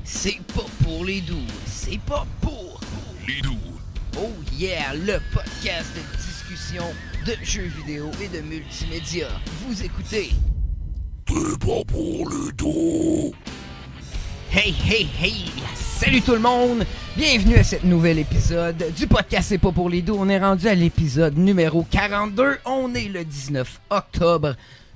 C'est pas pour les doux, c'est pas pour les doux. Oh yeah, le podcast de discussion de jeux vidéo et de multimédia. Vous écoutez C'est pas pour les doux. Hey, hey, hey! Salut tout le monde! Bienvenue à cet nouvel épisode du podcast C'est pas pour les doux. On est rendu à l'épisode numéro 42. On est le 19 octobre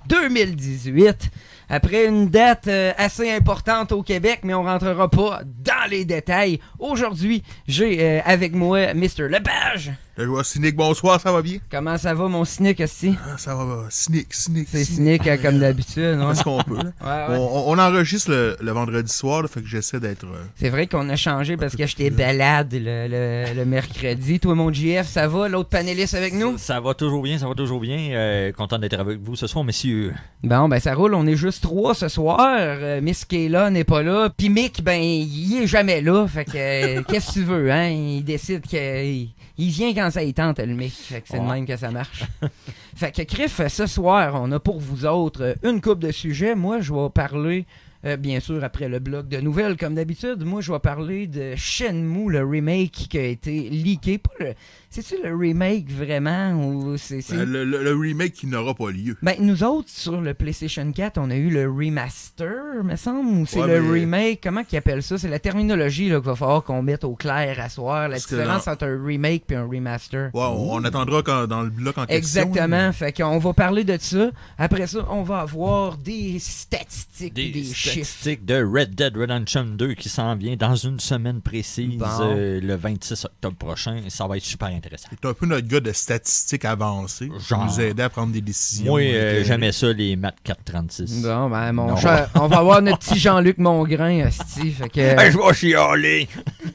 2018. Après une date assez importante au Québec, mais on rentrera pas dans les détails. Aujourd'hui, j'ai avec moi Mr. Lepage. Je vois Cynic, bonsoir, ça va bien? Comment ça va, mon cynic, aussi? Ah, ça va, Cynic. C'est cynique comme d'habitude. On fait ce qu'on peut. Là. Ouais. On enregistre le vendredi soir, là, fait que j'essaie d'être... C'est vrai qu'on a changé parce que j'étais balade le mercredi. Toi, mon JF, ça va? L'autre panéliste avec nous? Ça va toujours bien. Content d'être avec vous ce soir, messieurs. Bon, ben ça roule. On est juste 3 ce soir. Miss Kayla n'est pas là. Puis Mick, ben, il est jamais là. Fait que, qu'est-ce que tu veux, hein? Il décide qu'il vient quand ça y tente, le Mick. Fait que c'est de même que ça marche. Fait que, Criff, ce soir, on a pour vous autres une couple de sujets. Moi, je vais parler... bien sûr, après le bloc de nouvelles, comme d'habitude, moi, je vais parler de Shenmue, le remake qui a été leaké. C'est-tu le remake vraiment ou c'est... Le remake qui n'aura pas lieu. Ben, nous autres, sur le PlayStation 4, on a eu le remaster, me semble, ou c'est Ouais, le mais... remake. Comment qu'ils appellent ça? C'est la terminologie là, qu'il va falloir qu'on mette au clair à soir. La différence entre un remake et un remaster. Ouais, on attendra dans le bloc en question. Exactement. Fait qu'on va parler de ça. Après ça, on va avoir des statistiques, des chiffres. De Red Dead Redemption 2 qui s'en vient dans une semaine précise, le 26 octobre prochain. Ça va être super intéressant. C'est un peu notre gars de statistiques avancées. Genre. Nous aider à prendre des décisions. Moi, j'aimais ça, les maths 436. Bon, ben, mon cher, on va avoir notre petit Jean-Luc Mongrain, hostie. Fait que... Je vais chialer!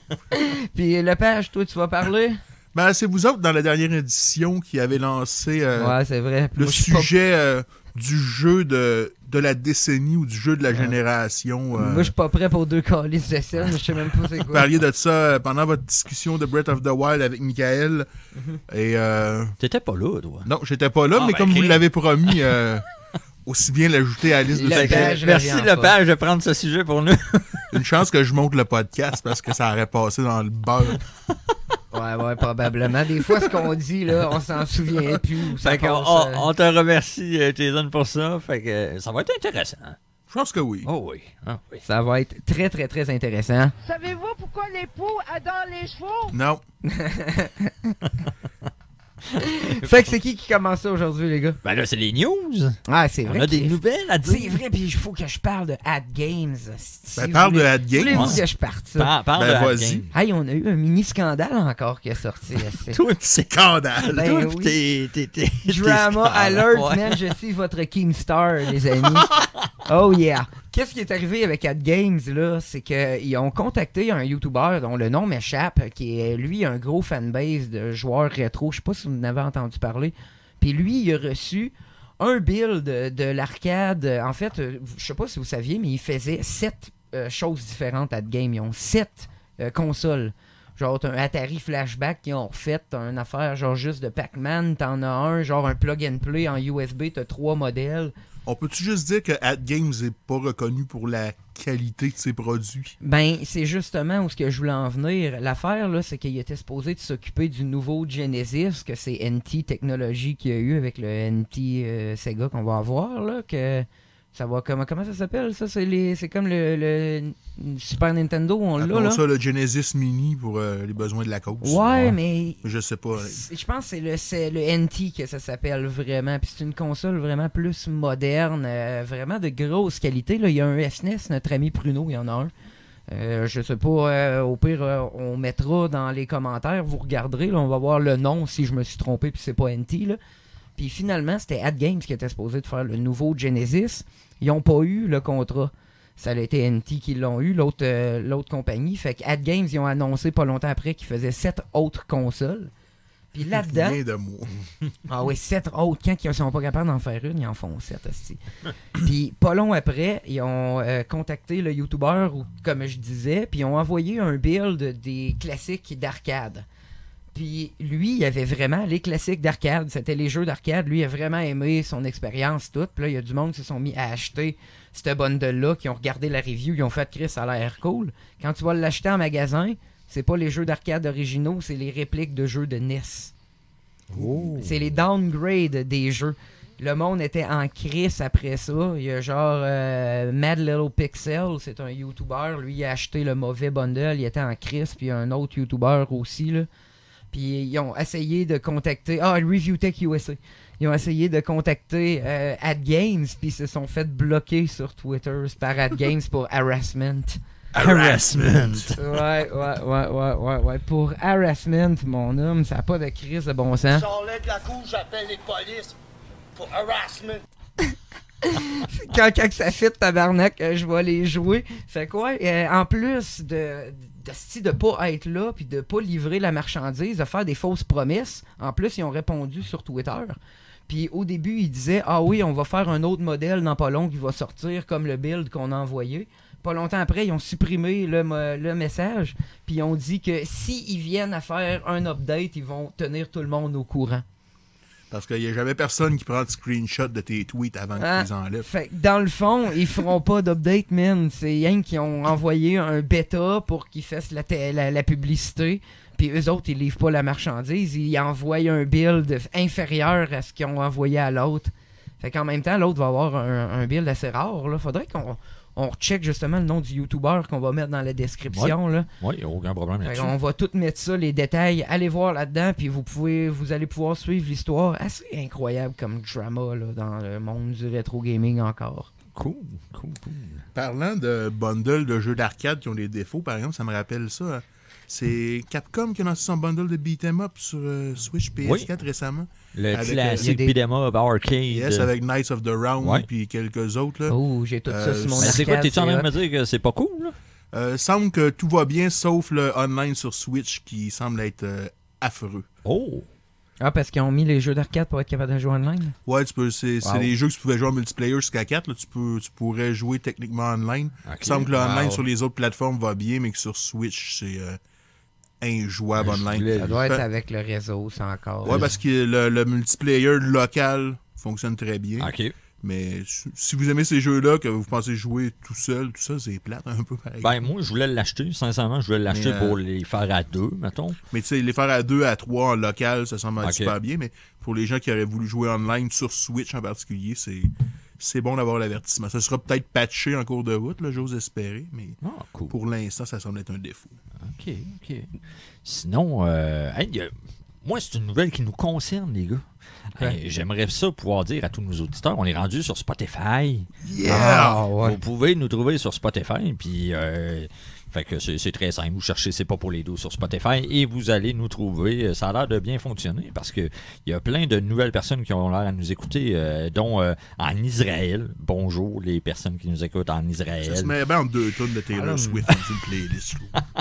Puis, Lepage, toi, tu vas parler? Ben, c'est vous autres, dans la dernière édition, qui avez lancé ouais, c'est vrai. le Moi, sujet du jeu de la décennie ou du jeu de la génération. Moi, je suis pas prêt pour 2 calices de scène. Je sais même pas c'est quoi. Vous parliez de ça pendant votre discussion de Breath of the Wild avec Michael. Et T'étais pas là, toi? non, j'étais pas là, mais comme vous l'avez promis, aussi bien l'ajouter à la liste de sujets. Merci, Lepage, de prendre ce sujet pour nous. Une chance que je monte le podcast parce que ça aurait passé dans le beurre. Ouais, probablement. Des fois, ce qu'on dit, là, on s'en souvient plus. Ça Fait passe, on te remercie, Jason, pour ça. Fait que ça va être intéressant. Je pense que oui. Oh oui. Ah, oui. Ça va être très, très, très intéressant. Savez-vous pourquoi les poux adorent les chevaux? Non. Fait que c'est qui commence ça aujourd'hui, les gars? Ben là, c'est les news. Ah, c'est vrai. On a des nouvelles à dire. C'est vrai, puis il faut que je parle de Ad Games. Si Ben, parle de Ad Games. Voulez-vous que je parte ça? Parle Ben, de vas-y. Game. Hey, on a eu un mini scandale encore qui est sorti. Toi, Scandale. Ben toi, oui. t'es Drama alert, ouais. man, je suis votre Keemstar, les amis. Oh yeah. Qu'est-ce qui est arrivé avec Ad Games, là? C'est qu'ils ont contacté un YouTuber dont le nom m'échappe, qui est, lui, un gros fanbase de joueurs rétro. Je sais pas si vous en avez entendu parler. Puis lui, il a reçu un build de l'arcade. En fait, je sais pas si vous saviez, mais il faisait 7 choses différentes Ad Games. Ils ont 7 consoles. Genre, t'as un Atari Flashback qui ont refait, t'as une affaire genre juste de Pac-Man, t'en as un, genre un plug and play en USB, t'as 3 modèles. On peut-tu juste dire que Ad Games n'est pas reconnu pour la qualité de ses produits? Ben, c'est justement où ce que je voulais en venir. L'affaire, là, c'est qu'il était supposé de s'occuper du nouveau Genesis, que c'est NT Technology qu'il y a eu avec le NT Sega qu'on va avoir, là, que... Ça va comment ça s'appelle ça? C'est comme le Super Nintendo, on l'a Appelons là. ça le Genesis Mini pour les besoins de la cause. Ouais, mais Je sais pas. je pense que c'est le NT que ça s'appelle vraiment. Puis c'est une console vraiment plus moderne, vraiment de grosse qualité. Là, il y a un SNES, notre ami Pruno, il y en a un. Je sais pas, au pire, on mettra dans les commentaires, vous regarderez, là, on va voir le nom si je me suis trompé, puis c'est pas NT, là. Puis finalement, c'était Ad Games qui était supposé de faire le nouveau Genesis. Ils n'ont pas eu le contrat. Ça a été NT qui l'ont eu, l'autre compagnie. Fait que Ad Games, ils ont annoncé pas longtemps après qu'ils faisaient 7 autres consoles. Puis là-dedans... Rien de moi. Ah oui, 7 autres. Quand ils sont pas capables d'en faire une, ils en font 7 aussi. Puis pas long après, ils ont contacté le YouTuber, comme je disais, puis ils ont envoyé un build des classiques d'arcade. Puis lui, il avait vraiment les classiques d'arcade. C'était les jeux d'arcade. Lui, il a vraiment aimé son expérience, tout. Puis là, il y a du monde qui se sont mis à acheter ce bundle-là, qui ont regardé la review, ils ont fait Chris, ça a l'air cool. Quand tu vas l'acheter en magasin, c'est pas les jeux d'arcade originaux, c'est les répliques de jeux de NES. Oh. C'est les downgrades des jeux. Le monde était en crise après ça. Il y a genre Mad Little Pixel, c'est un YouTuber. Lui, il a acheté le mauvais bundle. Il était en crise. Puis il y a un autre YouTuber aussi. Là. Puis ils ont essayé de contacter... Review Tech USA. Ils ont essayé de contacter AdGames. Puis ils se sont fait bloquer sur Twitter par AdGames pour harassment. Harassment. Ouais. Pour harassment, mon homme, ça n'a pas de crise de bon sens. J'enlève de la cour, j'appelle les polices. Pour harassment. quand ça fit tabarnak, je vais les jouer. Fait quoi? En plus de pas être là puis de pas livrer la marchandise, de faire des fausses promesses, en plus, ils ont répondu sur Twitter. Puis au début, ils disaient « Ah oui, on va faire un autre modèle dans pas long qui va sortir comme le build qu'on a envoyé. » Pas longtemps après, ils ont supprimé le message. Puis ils ont dit que s'ils viennent à faire un update, ils vont tenir tout le monde au courant. Parce qu'il n'y a jamais personne qui prend de screenshot de tes tweets avant que tu les enlèves. Fait que dans le fond, ils feront pas d'update, man. C'est rien qu'ils ont envoyé un bêta pour qu'ils fassent la publicité. Puis eux autres, ils livrent pas la marchandise. Ils envoient un build inférieur à ce qu'ils ont envoyé à l'autre. Fait qu'en même temps, l'autre va avoir un build assez rare. Là. Faudrait qu'on check justement le nom du YouTuber qu'on va mettre dans la description. Oui, il n'y a aucun problème là-dessus. On va tout mettre ça, les détails. Allez voir là-dedans, puis vous allez pouvoir suivre l'histoire. Assez incroyable comme drama là, dans le monde du rétro gaming encore. Cool. Parlant de bundles de jeux d'arcade qui ont des défauts, par exemple, ça me rappelle ça. C'est Capcom qui a lancé son bundle de beat'em up sur Switch PS4 récemment. Le avec, classique beat'em up arcade. Yes, avec Knights of the Round puis quelques autres. Là. Oh, j'ai tout ça sur mon arcade. C'est quoi, t'es-tu en train de me dire que c'est pas cool, là? Semble que tout va bien, sauf le online sur Switch qui semble être affreux. Oh! Ah, parce qu'ils ont mis les jeux d'arcade pour être capable de jouer online? Ouais, c'est des jeux que tu pouvais jouer en multiplayer jusqu'à 4. Là, tu pourrais jouer techniquement online. Il semble que le online sur les autres plateformes va bien, mais que sur Switch, c'est injouable online. Ça doit être avec le réseau, ça encore. Ouais, parce que le multiplayer local fonctionne très bien. OK. Mais si vous aimez ces jeux-là, que vous pensez jouer tout seul, c'est plate un peu pareil. Ben, moi, je voulais l'acheter. Sincèrement, je voulais l'acheter pour les faire à 2, mettons. Mais tu sais, les faire à 2, à 3 en local, ça semble super bien. Mais pour les gens qui auraient voulu jouer online sur Switch en particulier, c'est bon d'avoir l'avertissement. Ça sera peut-être patché en cours de route, là, j'ose espérer. Mais cool. Pour l'instant, ça semble être un défaut. OK. Sinon, moi, c'est une nouvelle qui nous concerne, les gars. J'aimerais ça pouvoir dire à tous nos auditeurs, on est rendu sur Spotify. Yeah! Vous pouvez nous trouver sur Spotify, puis fait que c'est très simple. Vous cherchez C'est pas pour les dos sur Spotify et vous allez nous trouver. Ça a l'air de bien fonctionner parce que il y a plein de nouvelles personnes qui ont l'air à nous écouter, dont en Israël. Bonjour les personnes qui nous écoutent en Israël. Ça se met bien en 2 tonnes de Taylor Swift dans une playlist.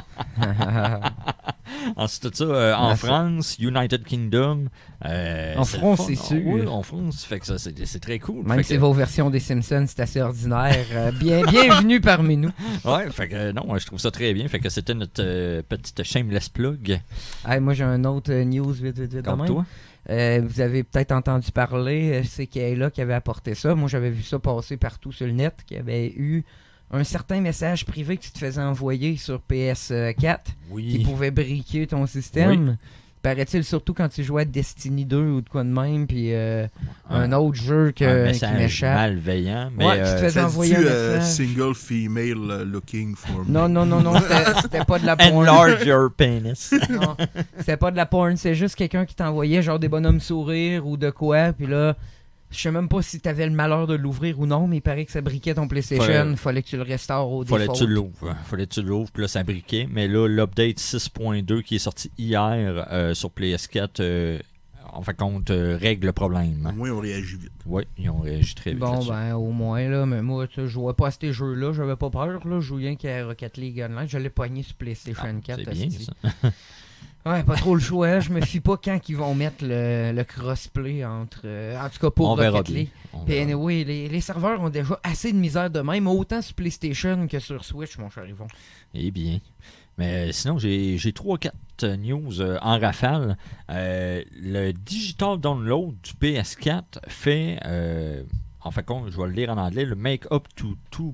Ensuite de ça, en France, United Kingdom. En France, c'est sûr. Oui, en France. Fait que ça, c'est très cool. Même si vos versions des Simpsons, c'est assez ordinaire. Bienvenue parmi nous. Ouais, fait que non, je trouve ça très bien. Fait que c'était notre petite shameless plug. Hey, moi, j'ai un autre news vite. Comme toi. Vous avez peut-être entendu parler, c'est Kayla qui avait apporté ça. Moi, j'avais vu ça passer partout sur le net, qu'il y avait eu un certain message privé que tu te faisais envoyer sur PS4 qui pouvait briquer ton système. Oui. Paraît-il surtout quand tu jouais à Destiny 2 ou de quoi de même, puis un autre jeu qui m'échappe. Malveillant, mais tu te faisais envoyer un message. Single female looking for me. Non, c'était pas de la porn. Enlarge your penis. Non, c'était pas de la porn, c'est juste quelqu'un qui t'envoyait genre des bonhommes sourires ou de quoi, puis là, je sais même pas si t'avais le malheur de l'ouvrir ou non, mais il paraît que ça briquait ton PlayStation. Fallait que tu le restaures au default. Fallait que tu l'ouvres, puis là, ça briquait. Mais là, l'update 6.2 qui est sorti hier sur PS4, en fin de compte, règle le problème. Au moins, on réagit vite. Oui, ils ont réagi très vite. Bon, ben, au moins, là, mais moi, je jouais pas à ces jeux-là, j'avais pas peur, là. Je jouais rien qu'à Rocket League Online. Je l'ai pogné sur PlayStation 4. C'est bien, ça. Ouais, pas trop le choix. Je me fie pas quand ils vont mettre le crossplay entre. En tout cas, pour Rocket League. Puis anyway, les serveurs ont déjà assez de misère de même, autant sur PlayStation que sur Switch, mon cher Yvon. Eh bien. Mais sinon, j'ai 3-4 news en rafale. Le digital download du PS4 fait, en fait, je vais le lire en anglais, le make up to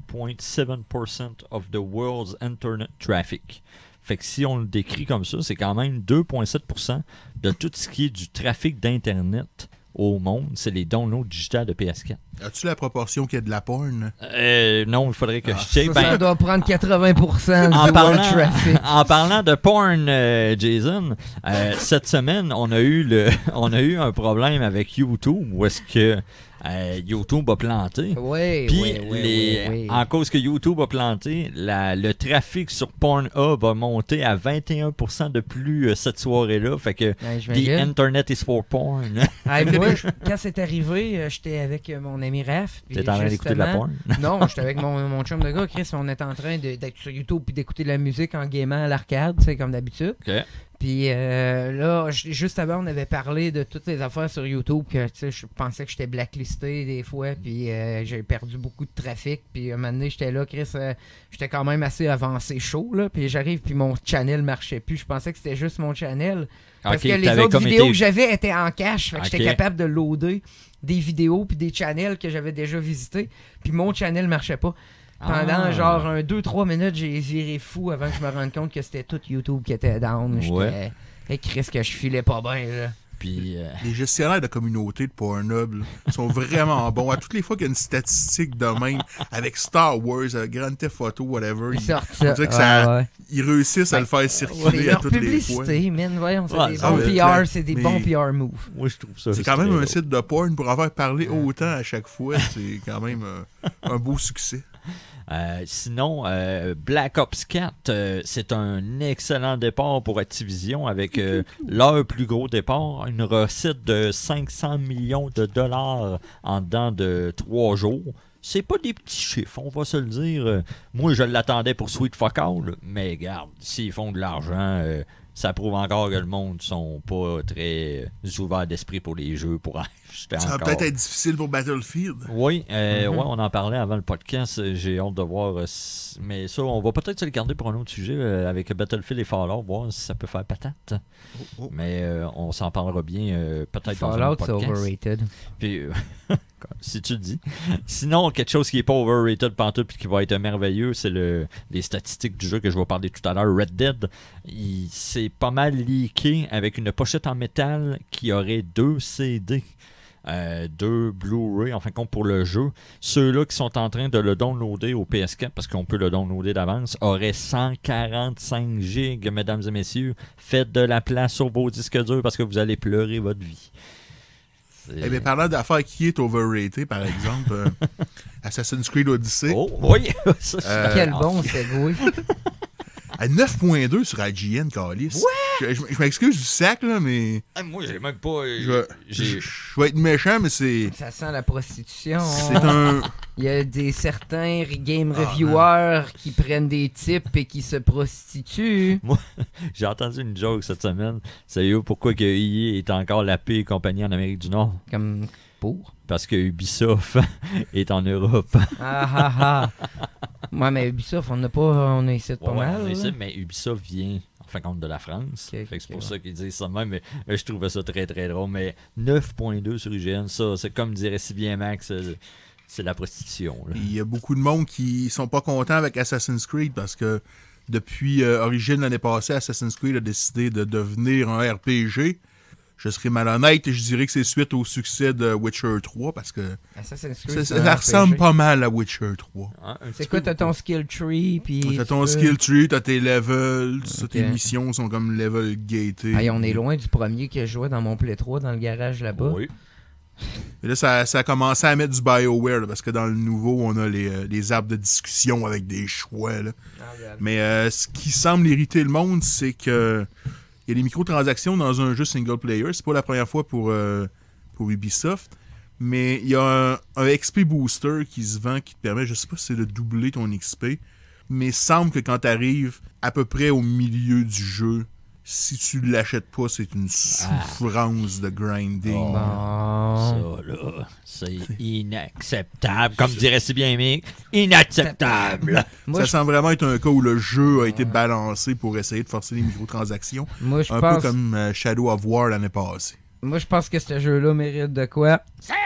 2.7% of the world's internet traffic. Fait que si on le décrit comme ça, c'est quand même 2,7% de tout ce qui est du trafic d'Internet au monde, c'est les downloads digitales de PS4. As-tu la proportion qu'il y a de la porn? Non, il faudrait que je check. Ça doit prendre 80% en du parlant, world traffic. En parlant de porn, Jason, cette semaine, on a eu un problème avec YouTube où est-ce que YouTube a planté. Oui, Puis en cause que YouTube a planté, le trafic sur Pornhub a monté à 21% de plus cette soirée-là. Fait que the internet is for porn. Hey, moi, quand c'est arrivé, j'étais avec mon ami Raph. T'étais en train d'écouter de la porn? Non, j'étais avec mon chum de gars, Chris. On était en train d'être sur YouTube puis d'écouter de la musique en gamant à l'arcade, c'est comme d'habitude. OK. Puis là, juste avant, on avait parlé de toutes les affaires sur YouTube, que je pensais que j'étais blacklisté des fois, puis j'ai perdu beaucoup de trafic. Puis un moment donné, j'étais là, Chris, j'étais quand même assez avancé chaud, là. Puis j'arrive, puis mon channel marchait plus. Je pensais que c'était juste mon channel. Parce que les autres vidéos que j'avais étaient en cache. Fait que j'étais capable de loader des vidéos puis des channels que j'avais déjà visités. Puis mon channel marchait pas. Pendant genre 2-3 minutes, j'ai viré fou avant que je me rende compte que c'était tout YouTube qui était down. J'étais... Et Chris, que je filais pas bien, là. Puis, les gestionnaires de communauté de Pornhub là, sont vraiment bons. À toutes les fois qu'il y a une statistique de même avec Star Wars, Grand Theft Auto, whatever, on dirait que ils réussissent à le faire circuler à toutes les fois. C'est leur publicité, voyons, c'est des bons PR, c'est des bons PR moves. Moi, je trouve ça. C'est quand même un site de porn pour en faire parler autant à chaque fois. C'est quand même un beau succès. Sinon, Black Ops 4, c'est un excellent départ pour Activision avec leur plus gros départ, une recette de 500 millions de dollars en dedans de 3 jours. C'est pas des petits chiffres, on va se le dire. Moi, je l'attendais pour Sweet Fuck All, mais regarde, s'ils font de l'argent, ça prouve encore que le monde ne sont pas très ouverts d'esprit pour les jeux, pour acheter ça encore. va peut-être être difficile pour Battlefield. Oui, ouais, on en parlait avant le podcast. J'ai hâte de voir. Mais ça, on va peut-être se le garder pour un autre sujet avec Battlefield et Fallout, voir si ça peut faire patate. Mais on s'en parlera bien peut-être dans un autre podcast. Fallout, c'est overrated. Puis, si tu le dis. Sinon, quelque chose qui n'est pas overrated pantoute et qui va être merveilleux, c'est les statistiques du jeu que je vais parler tout à l'heure. Red Dead, c'est pas mal leaké avec une pochette en métal qui aurait 2 CD. 2 Blu-ray, en fin de compte, pour le jeu. Ceux-là qui sont en train de le downloader au PS4, parce qu'on peut le downloader d'avance, auraient 145 gigs, mesdames et messieurs. Faites de la place sur vos disques durs parce que vous allez pleurer votre vie. Eh bien, parlant d'affaires qui est overrated, par exemple, Assassin's Creed Odyssey. Oh, oui! Quel bon segway! À 9.2 sur IGN, Calis. Ouais! Je m'excuse du sac, là, mais... moi, j'ai même pas... Je vais être méchant, mais c'est... Ça sent la prostitution. C'est un... Il y a certains game reviewers qui prennent des types et qui se prostituent. Moi, j'ai entendu une joke cette semaine. Savez-vous pourquoi que EA est encore la pire compagnie en Amérique du Nord? Comme pour? Parce que Ubisoft est en Europe. Ouais, mais Ubisoft, on a essayé de pas mal. On essaie, mais Ubisoft vient en fin de compte de la France. Fait que c'est pour ça qu'ils disent ça même. Mais je trouvais ça très très drôle. Mais 9.2 sur IGN, ça, c'est comme dirait si bien Max, c'est la prostitution. Il y a beaucoup de monde qui sont pas contents avec Assassin's Creed parce que depuis Origins l'année passée, Assassin's Creed a décidé de devenir un RPG. Je serais malhonnête et je dirais que c'est suite au succès de Witcher 3 parce que ça ressemble pas mal à Witcher 3. C'est quoi, t'as ton skill tree? T'as ton skill tree, t'as tes levels, tes missions sont comme level gated. On est loin du premier que je jouais dans mon Play 3 dans le garage là-bas. Oui. Et là, ça a commencé à mettre du BioWare là, parce que dans le nouveau, on a les arbres de discussion avec des choix. Là. Mais ce qui semble irriter le monde, c'est que il y a des microtransactions dans un jeu single player. C'est pas la première fois pour Ubisoft. Mais il y a un XP booster qui se vend qui te permet, je sais pas si c'est de doubler ton XP, mais il semble que quand tu arrives à peu près au milieu du jeu, si tu l'achètes pas, c'est une souffrance de grinding. Ça, là, c'est inacceptable. Comme dirait si bien Mick, inacceptable. Ça semble vraiment être un cas où le jeu a été balancé pour essayer de forcer les microtransactions. Moi, je un pense... peu comme Shadow of War l'année passée. Moi, je pense que ce jeu-là mérite de quoi?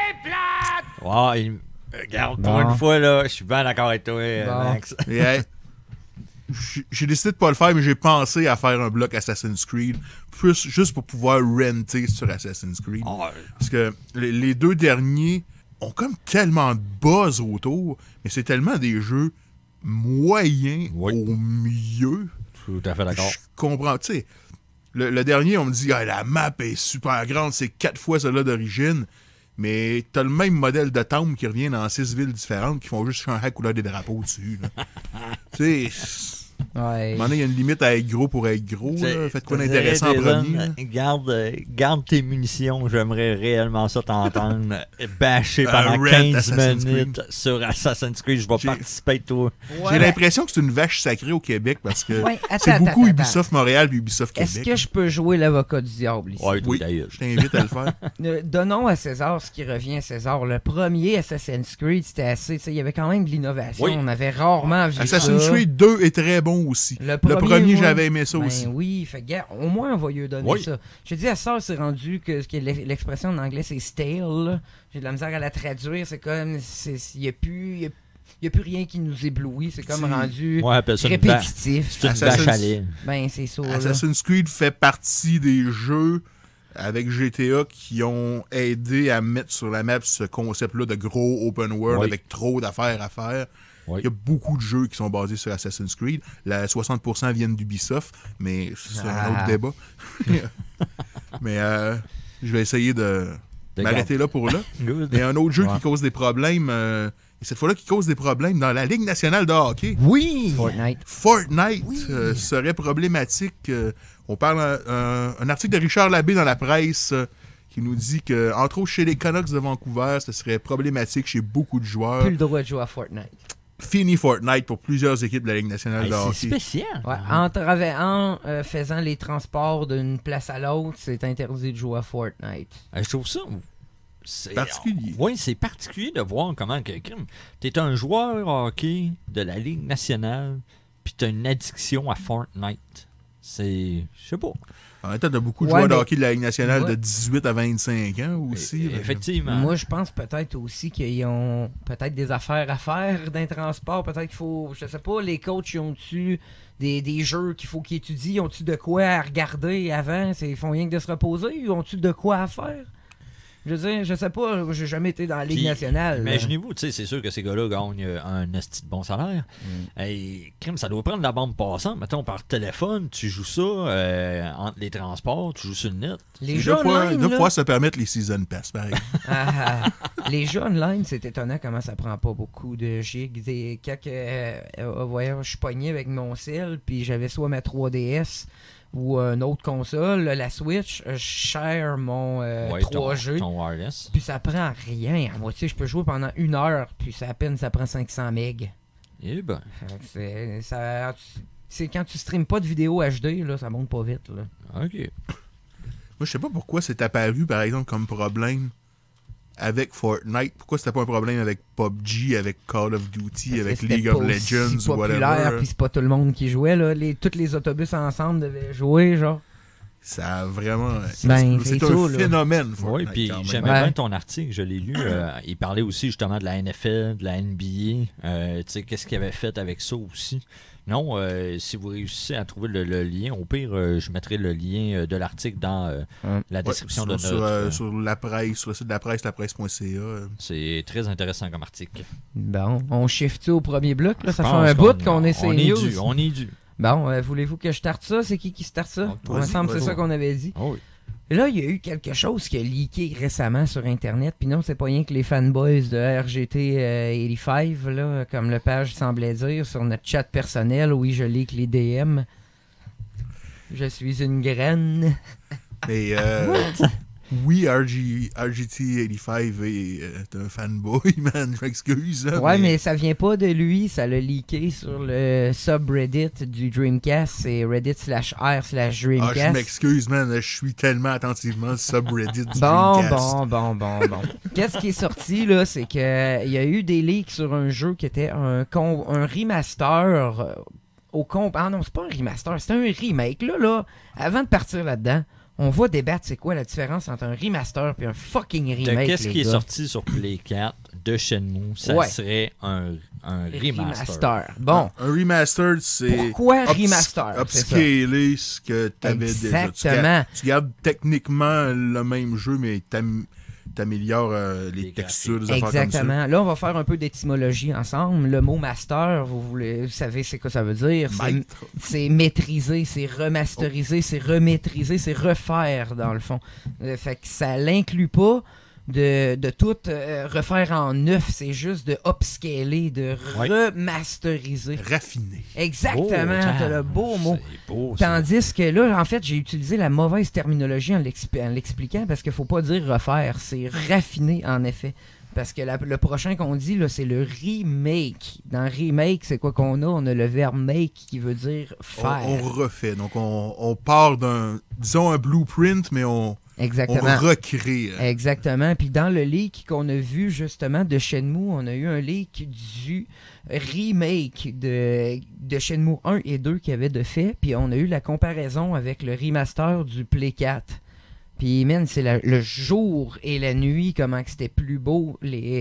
Ouais, regarde, pour une fois, là, je suis bien d'accord avec toi, Max. Et, j'ai décidé de pas le faire, mais j'ai pensé à faire un bloc Assassin's Creed, juste pour pouvoir renter sur Assassin's Creed. Parce que les deux derniers ont comme tellement de buzz autour, mais c'est tellement des jeux moyens au mieux. Tout à fait d'accord. Je comprends, tu sais. Le dernier, on me dit, la map est super grande, c'est 4 fois celle-là d'origine. Mais t'as le même modèle de temple qui revient dans 6 villes différentes qui font juste changer la couleur des drapeaux dessus. Tu sais, Ouais. il y a une limite à être gros pour être gros. Là. Faites quoi d'intéressant en premier. Garde tes munitions. J'aimerais réellement ça t'entendre bâcher pendant 15 minutes sur Assassin's Creed. Je vais participer avec toi. J'ai l'impression que c'est une vache sacrée au Québec parce que attends, c'est beaucoup Ubisoft Montréal et Ubisoft Québec. Est-ce que je peux jouer l'avocat du diable ici? Oui, je t'invite à le faire. Donnons à César ce qui revient à César. Le premier Assassin's Creed, c'était assez... Il y avait quand même de l'innovation. Oui. On avait rarement vu ça. Assassin's Creed 2 est très bon aussi. Le premier j'avais aimé ça aussi. Oui, fait gars, au moins on va lui donner ça. Je te dis, à ça, c'est rendu que l'expression en anglais, c'est stale. J'ai de la misère à la traduire. C'est comme... Il n'y a plus rien qui nous éblouit. C'est comme rendu répétitif. C'est une vache à lait. Ben, c'est ça. Assassin's Creed fait partie des jeux avec GTA qui ont aidé à mettre sur la map ce concept-là de gros open world avec trop d'affaires à faire. Il y a beaucoup de jeux qui sont basés sur Assassin's Creed. 60% viennent d'Ubisoft, mais c'est un autre débat. Mais je vais essayer de m'arrêter là pour là. Et un autre jeu qui cause des problèmes, et cette fois-là qui cause des problèmes dans la Ligue nationale de hockey. Oui! Fortnite serait problématique. On parle un article de Richard Labbé dans la presse qui nous dit que, entre autres, chez les Canucks de Vancouver, ce serait problématique chez beaucoup de joueurs. Plus le droit de jouer à Fortnite. Fini Fortnite pour plusieurs équipes de la Ligue nationale de hockey. C'est spécial. Ouais, en faisant les transports d'une place à l'autre, c'est interdit de jouer à Fortnite. Je trouve ça... C'est particulier. Oui, c'est particulier de voir comment tu es un joueur hockey de la Ligue nationale puis tu as une addiction à Fortnite. C'est... Je sais pas. En même temps, t'as beaucoup de joueurs de hockey de la Ligue nationale de 18 à 25 ans aussi. Effectivement. Moi, je pense peut-être aussi qu'ils ont peut-être des affaires à faire d'un transport. Peut-être qu'il faut, je sais pas, les coachs, ils ont-tu des jeux qu'il faut qu'ils étudient? Ils ont-tu de quoi à regarder avant? Ils font rien que de se reposer? Ou ont-tu de quoi à faire? Je veux dire, je sais pas, j'ai jamais été dans la Ligue nationale. Imaginez-vous, tu sais, c'est sûr que ces gars-là gagnent un esti de bon salaire. Et crime, ça doit prendre de la bande passante. Mettons, par téléphone, tu joues ça entre les transports, tu joues sur le net. Les jeux online, de fois se permettre les Season Pass, pareil. Les jeux online, c'est étonnant comment ça prend pas beaucoup de gigs. Quand je suis pogné avec mon cell, puis j'avais soit ma 3DS ou une autre console, la Switch, je share mon 3G. Ton wireless. Puis ça prend rien. À moitié, je peux jouer pendant 1 heure, puis ça prend 500 MB. Eh ben. C'est quand tu streames pas de vidéo HD, là, ça monte pas vite. Là. OK. Moi, je sais pas pourquoi c'est apparu, par exemple, comme problème avec Fortnite. Pourquoi c'était pas un problème avec PUBG, avec Call of Duty, avec League of Legends ou whatever. Puis c'est pas tout le monde qui jouait. Là. Tous les autobus ensemble devaient jouer, genre. Ça a vraiment... c'est un phénomène, Fortnite. Oui, puis j'aimais bien ton article, je l'ai lu. Il parlait aussi justement de la NFL, de la NBA. Tu sais, qu'est-ce qu'il avait fait avec ça aussi. Non, si vous réussissez à trouver le lien, au pire, je mettrai le lien de l'article dans la description de notre... sur la presse, sur le site de la presse, lapresse.ca. C'est très intéressant comme article. Bon, on shift au premier bloc, là. Ça fait un bout qu'on est sur news. On est dû. Bon, voulez-vous que je starte ça? C'est qui starte ça? Il me semble que c'est ça qu'on avait dit. Oh oui. Et là, il y a eu quelque chose qui a leaké récemment sur Internet. Puis non, c'est pas rien que les fanboys de RGT 85, là, comme le page semblait dire, sur notre chat personnel. Oui, je leak les DM. Je suis une graine. Mais Oui, RGT85 est un fanboy, man, je m'excuse. Là, Ouais, mais ça vient pas de lui, ça l'a leaké sur le subreddit du Dreamcast, c'est reddit/r/Dreamcast. Je m'excuse, man, je suis tellement attentivement le subreddit du Bon. Qu'est-ce qui est sorti, là, c'est qu'il y a eu des leaks sur un jeu qui était un remaster Ah non, c'est pas un remaster, c'est un remake. Là, avant de partir là-dedans, on va débattre c'est quoi la différence entre un remaster et un fucking remake. Qu'est-ce qui est gars. sorti sur Play 4 de Shenmue, ça serait un remaster. Bon. Un remaster, c'est... Pourquoi remaster? Upscaler ce que t'avais déjà. Exactement. Tu gardes techniquement le même jeu, mais t'améliores les textures, des affaires comme ça. Exactement. Là, on va faire un peu d'étymologie ensemble. Le mot master, vous savez c'est quoi ça veut dire? C'est maîtriser, c'est remasteriser, c'est remaîtriser, c'est refaire, dans le fond. Fait que ça l'inclut pas de tout refaire en neuf, c'est juste de upscaler, de remasteriser. Raffiner. Exactement, t'as le beau mot. C'est beau, Tandis que là, en fait, j'ai utilisé la mauvaise terminologie en l'expliquant parce qu'il faut pas dire refaire, c'est raffiner en effet. Parce que le prochain qu'on dit, là, c'est le remake. Dans remake, c'est quoi qu'on a? On a le verbe make qui veut dire faire. On refait. Donc, on part d'un blueprint, mais Exactement. on recrée. Exactement. Puis dans le leak qu'on a vu justement de Shenmue, on a eu un leak du remake de Shenmue 1 et 2 qu'il y avait de fait. Puis on a eu la comparaison avec le remaster du Play 4. Puis man, c'est le jour et la nuit, comment que c'était plus beau.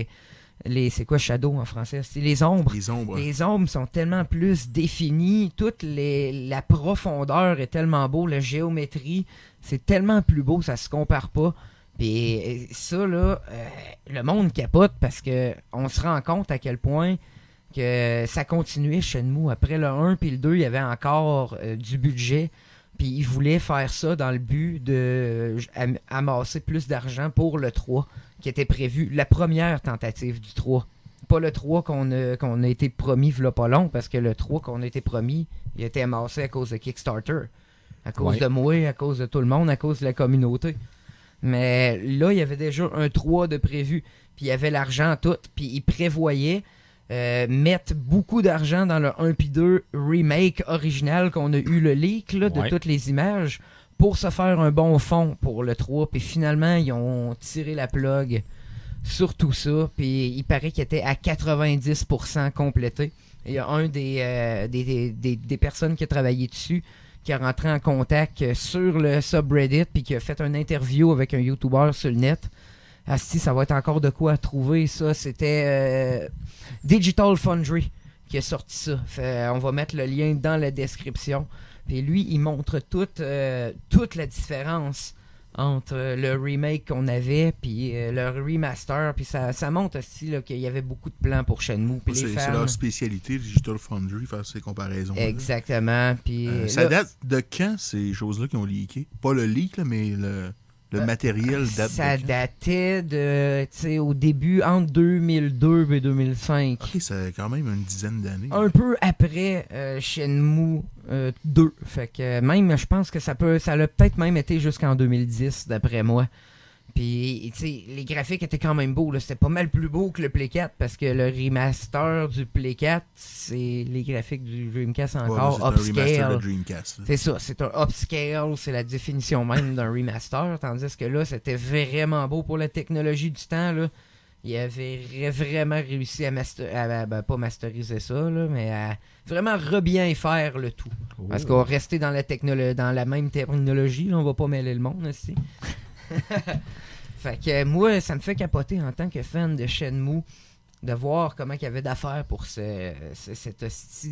C'est quoi Shadow en français? C'est les ombres. Les ombres. Les ombres sont tellement plus définies. La profondeur est tellement beau. La géométrie, c'est tellement plus beau, ça se compare pas. Puis ça, là, le monde capote parce que on se rend compte à quel point que ça continuait Shenmue. Après le 1 puis le 2, il y avait encore du budget. Puis ils voulaient faire ça dans le but de amasser plus d'argent pour le 3, qui était prévu, la première tentative du 3. Pas le 3 qu'on a été promis v'là pas long, parce que le 3 qu'on a été promis, il a été amassé à cause de Kickstarter. À cause de moi, à cause de tout le monde, à cause de la communauté. Mais là, il y avait déjà un 3 de prévu, puis il y avait l'argent tout, puis ils prévoyaient mettre beaucoup d'argent dans le 1 puis 2 remake original qu'on a eu le leak là, de toutes les images pour se faire un bon fond pour le 3. Puis finalement, ils ont tiré la plug sur tout ça. Puis il paraît qu'il était à 90% complété. Il y a un des personnes qui a travaillé dessus qui a rentré en contact sur le subreddit puis qui a fait une interview avec un YouTuber sur le net. Asti, ça va être encore de quoi à trouver, ça. C'était Digital Foundry qui a sorti ça. On va mettre le lien dans la description. Puis lui, il montre toute la différence entre le remake qu'on avait puis le remaster. Puis ça montre aussi qu'il y avait beaucoup de plans pour Shenmue. Puis c'est leur spécialité, Digital Foundry, faire ces comparaisons. Exactement. Puis ça date de quand, ces choses-là qui ont leaké? Pas le leak, là, mais le matériel date ça de quand? datait de, tu sais, au début, entre 2002 et 2005. Ok, ça a quand même une dizaine d'années. Un peu après Shenmue 2. Fait que même, je pense que ça a peut-être même été jusqu'en 2010, d'après moi. Puis, tu sais, les graphiques étaient quand même beaux. C'était pas mal plus beau que le Play 4 parce que le remaster du Play 4, c'est les graphiques du Dreamcast encore upscale. C'est un remaster de Dreamcast. C'est ça, c'est un upscale, c'est la définition même d'un remaster. Tandis que là, c'était vraiment beau pour la technologie du temps. Là. Il avait vraiment réussi à pas masteriser ça, là, mais à vraiment bien faire le tout. Parce qu'on restait dans la même terminologie, là, on va pas mêler le monde aussi. Fait que moi, ça me fait capoter en tant que fan de Shenmue de voir comment il y avait d'affaires pour cette hostie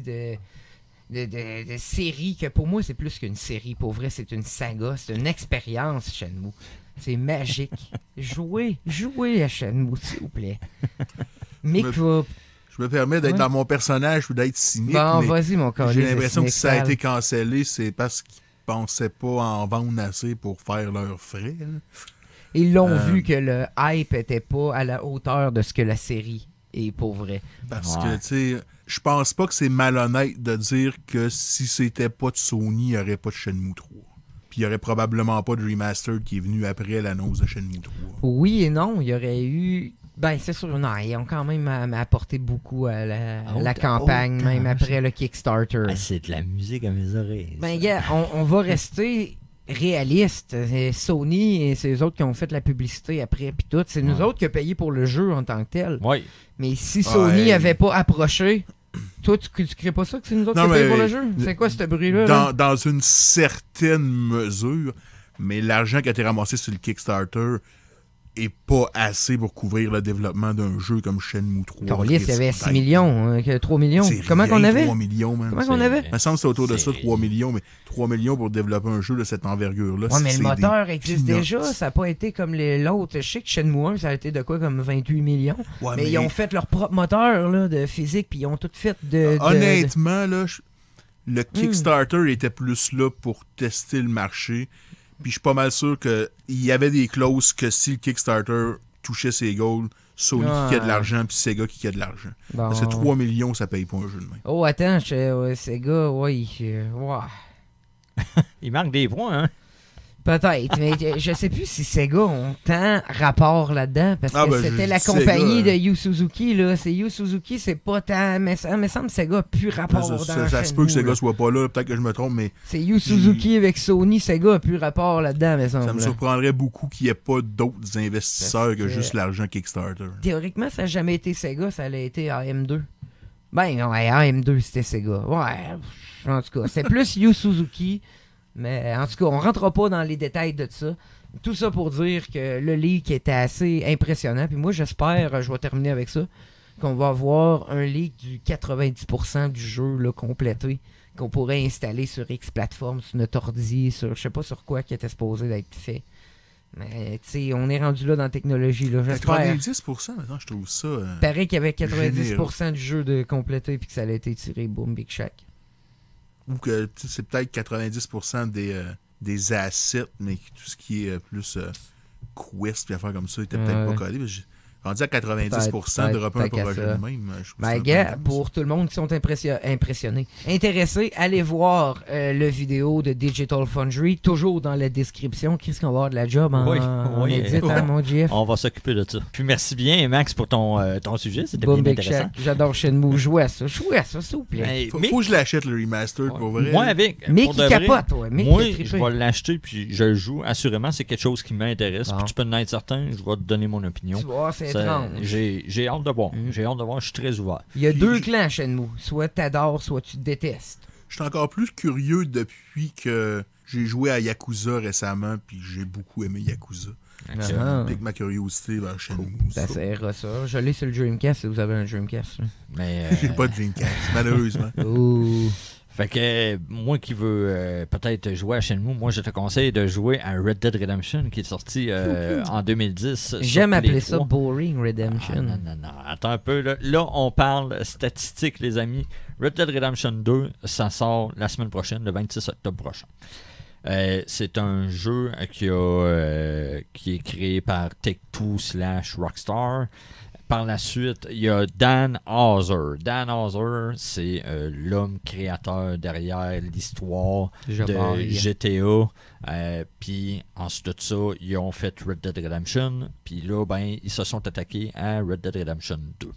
de série que pour moi c'est plus qu'une série. Pour vrai, c'est une saga, c'est une expérience Shenmue. C'est magique. Jouez à Shenmue, s'il vous plaît. Mick va... Je me permets d'être dans mon personnage ou d'être cynique. Bon, mais vas-y, mon collègue. j'ai l'impression que si ça a été cancellé, c'est parce qu'ils pensaient pas en vendre assez pour faire leurs frais. Là. Ils l'ont vu que le hype était pas à la hauteur de ce que la série est pour vrai. Parce que, tu sais, je pense pas que c'est malhonnête de dire que si c'était pas de Sony, il n'y aurait pas de Shenmue 3. Puis il n'y aurait probablement pas de remastered qui est venu après l'annonce de Shenmue 3. Oui et non, il y aurait eu... Ben, c'est sûr, non, ils ont quand même apporté beaucoup à la campagne, même après le Kickstarter. Ah, c'est de la musique à mes oreilles. Ben, gars, on va rester réaliste. Sony et c'est eux autres qui ont fait la publicité après, puis tout. C'est nous autres qui avons payé pour le jeu en tant que tel. Oui. Mais si Sony avait pas approché... Toi, tu crées pas ça que c'est nous autres qui avons payé pour le jeu? C'est quoi ce bruit-là? Dans une certaine mesure, mais l'argent qui a été ramassé sur le Kickstarter est pas assez pour couvrir le développement d'un jeu comme Shenmue 3. Carlis, il y avait 6 millions, 3 millions. Comment qu'on avait? 3 millions, man. Comment qu'on avait? Il me semble que c'est autour de ça, 3 millions, mais 3 millions pour développer un jeu de cette envergure-là. Ouais, mais le moteur existe déjà, ça n'a pas été comme l'autre. Je sais que Shenmue 1, ça a été de quoi, comme 28 millions. Ouais, mais ils ont fait leur propre moteur là, de physique, puis ils ont tout fait de... Honnêtement, là, le Kickstarter était plus là pour tester le marché. Puis je suis pas mal sûr qu'il y avait des clauses que si le Kickstarter touchait ses goals, Sony qui a de l'argent, puis Sega qui a de l'argent. Bon. Parce que 3 millions, ça paye pas un jeu de même. Oh, attends, Sega, ouais. Il manque des points, hein? Peut-être, mais je sais plus si Sega ont tant rapport là-dedans, parce que c'était la compagnie de Yu Suzuki, là. C'est Yu Suzuki, c'est pas tant... Mais ça me semble que Sega a plus rapport dans ça se peut que Sega soit pas là, peut-être que je me trompe, mais... C'est Yu Suzuki avec Sony, Sega a plus rapport là-dedans, me semble. Ça me surprendrait beaucoup qu'il n'y ait pas d'autres investisseurs que juste l'argent Kickstarter. Théoriquement, ça n'a jamais été Sega, ça allait été AM2. Ben, ouais, AM2, c'était Sega. Ouais, en tout cas, c'est plus Yu Suzuki... Mais en tout cas, on rentrera pas dans les détails de ça. Tout ça pour dire que le leak était assez impressionnant. Puis moi, j'espère, je vais terminer avec ça, qu'on va avoir un leak du 90% du jeu là, complété, qu'on pourrait installer sur X plateforme, sur notre ordi, sur je sais pas sur quoi qui était supposé d'être fait. Mais tu sais, on est rendu là dans la technologie. Là. 90%, maintenant, je trouve ça. Il paraît qu'il y avait 90% du jeu de complété puis que ça allait été tiré, boom, Big Shack. Ou que c'est peut-être 90% des assets, mais tout ce qui est plus quest et affaires comme ça était peut-être pas collé. Rendu à 90% de repas un projet de même. Ben, gars, pour tout le monde qui sont impressionnés, intéressés, allez voir le vidéo de Digital Foundry, toujours dans la description. Qu'est-ce qu'on va avoir de la job en édite, hein, mon GF? On va s'occuper de ça. Puis merci bien, Max, pour ton sujet. C'était Boom, bien Big intéressant. Shack. J'adore Shenmue. Jouez à ça, s'il vous plaît. Hey, faut que je l'achète, le remaster, pour vrai. Moi, avec. Mais pour qui de capote, vrai, ouais. Mais moi, qui je vais l'acheter, puis je le joue. Assurément, c'est quelque chose qui m'intéresse. Bon. Puis tu peux en être certain, je vais te donner mon opinion. Tu vois, c'est Ça, étrange. j'ai hâte de voir. J'ai hâte de voir. Je suis très ouvert. Il y a deux clans à Shenmue. Soit t'adores, soit tu détestes. Je suis encore plus curieux depuis que j'ai joué à Yakuza récemment, puis j'ai beaucoup aimé Yakuza. Avec ma curiosité vers Shenmue. Ça sert ça. Je l'ai sur le Dreamcast si vous avez un Dreamcast. Mais, J'ai pas de Dreamcast, malheureusement. Ouh. Fait que moi qui veux peut-être jouer à Shenmue, moi je te conseille de jouer à Red Dead Redemption qui est sorti en 2010. J'aime sur appeler Play ça 3. Boring Redemption. Non. Attends un peu. Là, on parle statistiques, les amis. Red Dead Redemption 2, ça sort la semaine prochaine, le 26 octobre prochain. C'est un jeu qui est créé par Take-Two / Rockstar. Par la suite, il y a Dan Houser. Dan Houser, c'est l'homme créateur derrière l'histoire de GTA. Puis ensuite de ça, ils ont fait Red Dead Redemption. Puis là, ben, ils se sont attaqués à Red Dead Redemption 2.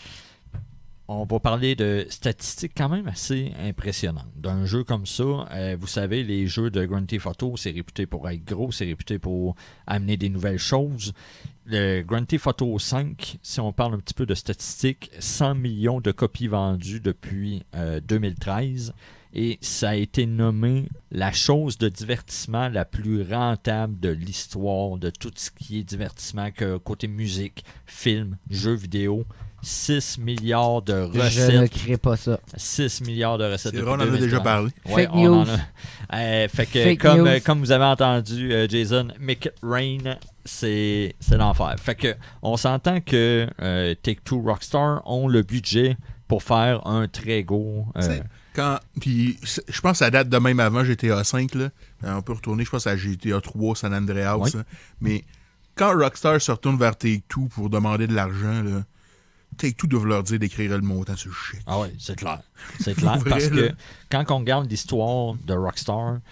On va parler de statistiques quand même assez impressionnantes. D'un jeu comme ça, vous savez, les jeux de Grand Theft Auto, c'est réputé pour être gros, c'est réputé pour amener des nouvelles choses. Le Grand Theft Auto 5, si on parle un petit peu de statistiques, 100 millions de copies vendues depuis 2013. Et ça a été nommé la chose de divertissement la plus rentable de l'histoire de tout ce qui est divertissement, que côté musique, film, jeux vidéo. 6 milliards de recettes. Je ne crée pas ça. 6 milliards de recettes. C'est vrai, on en a déjà parlé. Ouais, Fake news. Fait que, comme vous avez entendu, Jason, Make It Rain, c'est l'enfer. Fait que on s'entend que Take-Two Rockstar ont le budget pour faire un très gros... Puis je pense que ça date de même avant GTA 5. Là. On peut retourner, je pense, à GTA 3, San Andreas. Oui. Hein. Mais quand Rockstar se retourne vers Take-Two pour demander de l'argent, là, Take-Two doivent leur dire d'écrire le montant sur le chèque. Ah oui, c'est clair. C'est clair Vrai, parce là. que quand on regarde l'histoire de Rockstar,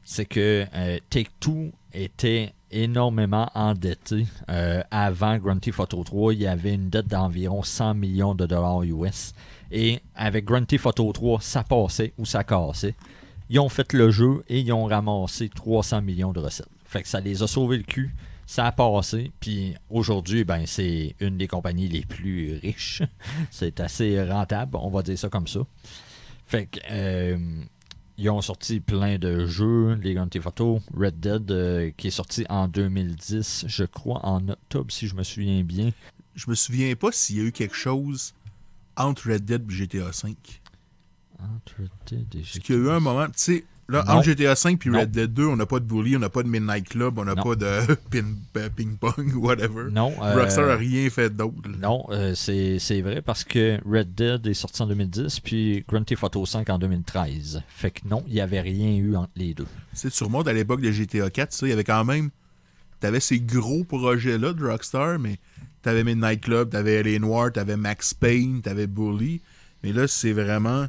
c'est que Take-Two était énormément endetté. Avant Grand Theft Auto 3, il y avait une dette d'environ 100 millions de dollars US. Et avec Grand Theft Auto 3, ça passait ou ça cassait. Ils ont fait le jeu et ils ont ramassé 300 millions de recettes. Fait que ça les a sauvés le cul. Ça a passé. Puis aujourd'hui, ben, c'est une des compagnies les plus riches. C'est assez rentable, on va dire ça comme ça. Fait que ils ont sorti plein de jeux. Les Grand Theft Auto, Red Dead, qui est sorti en 2010, je crois, en octobre, si je me souviens bien. Je me souviens pas s'il y a eu quelque chose entre Red Dead et GTA V. Entre Red Dead et GTA. Parce qu'il y a eu un moment, tu sais, là, Non. entre GTA V et Non. Red Dead 2, on n'a pas de bully, on n'a pas de Midnight Club, on n'a Non. pas de ping-pong, whatever. Non. Rockstar n'a rien fait d'autre. là. Non, c'est vrai parce que Red Dead est sorti en 2010 puis Grand Theft Auto 5 en 2013. Fait que non, il n'y avait rien eu entre les deux. Tu sais, tu remontes à l'époque de GTA 4, ça, il y avait quand même... T'avais ces gros projets-là de Rockstar, mais t'avais Midnight Club, t'avais L.A. Noire, t'avais Max Payne, t'avais Bully. Mais là, c'est vraiment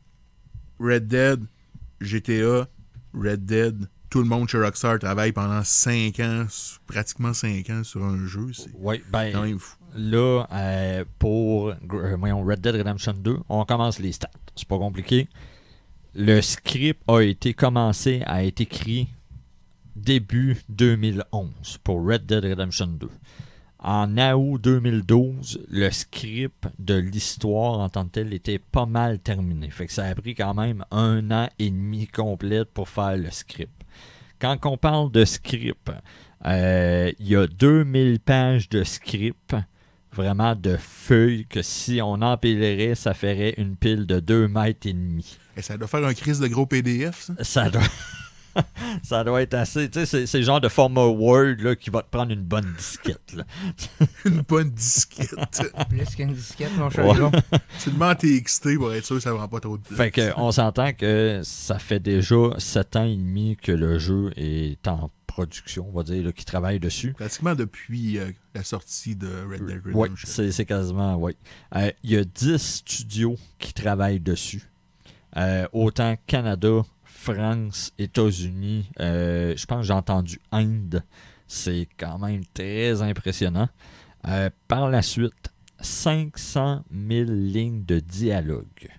Red Dead, GTA, Red Dead. Tout le monde chez Rockstar travaille pendant 5 ans, pratiquement 5 ans sur un jeu. C'est Oui, quand ben même fou. là, pour Red Dead Redemption 2, on commence les stats. C'est pas compliqué. Le script a été commencé à être écrit début 2011 pour Red Dead Redemption 2. En août 2012, le script de l'histoire en tant que tel était pas mal terminé. Fait que ça a pris quand même 1 an et demi complet pour faire le script. Quand on parle de script, il y a 2000 pages de script, vraiment de feuilles, que si on empilerait, ça ferait une pile de 2 mètres et demi. Et ça doit faire un crise de gros PDF, ça. Ça doit... ça doit être assez... Tu sais, c'est le genre de format Word là, qui va te prendre une bonne disquette. Là. Une bonne disquette. Plus qu'une disquette, mon cher Ouais. gars. Tu demandes TXT pour être sûr que ça ne prend pas trop de place. Fait que on s'entend que ça fait déjà 7 ans et demi que le jeu est en production, on va dire, là, qui travaille dessus. Pratiquement depuis la sortie de Red Dead Oui, Redemption. c'est quasiment, oui. Il y a 10 studios qui travaillent dessus. Autant Canada, France, États-Unis, je pense que j'ai entendu Inde. C'est quand même très impressionnant. Par la suite, 500 000 lignes de dialogue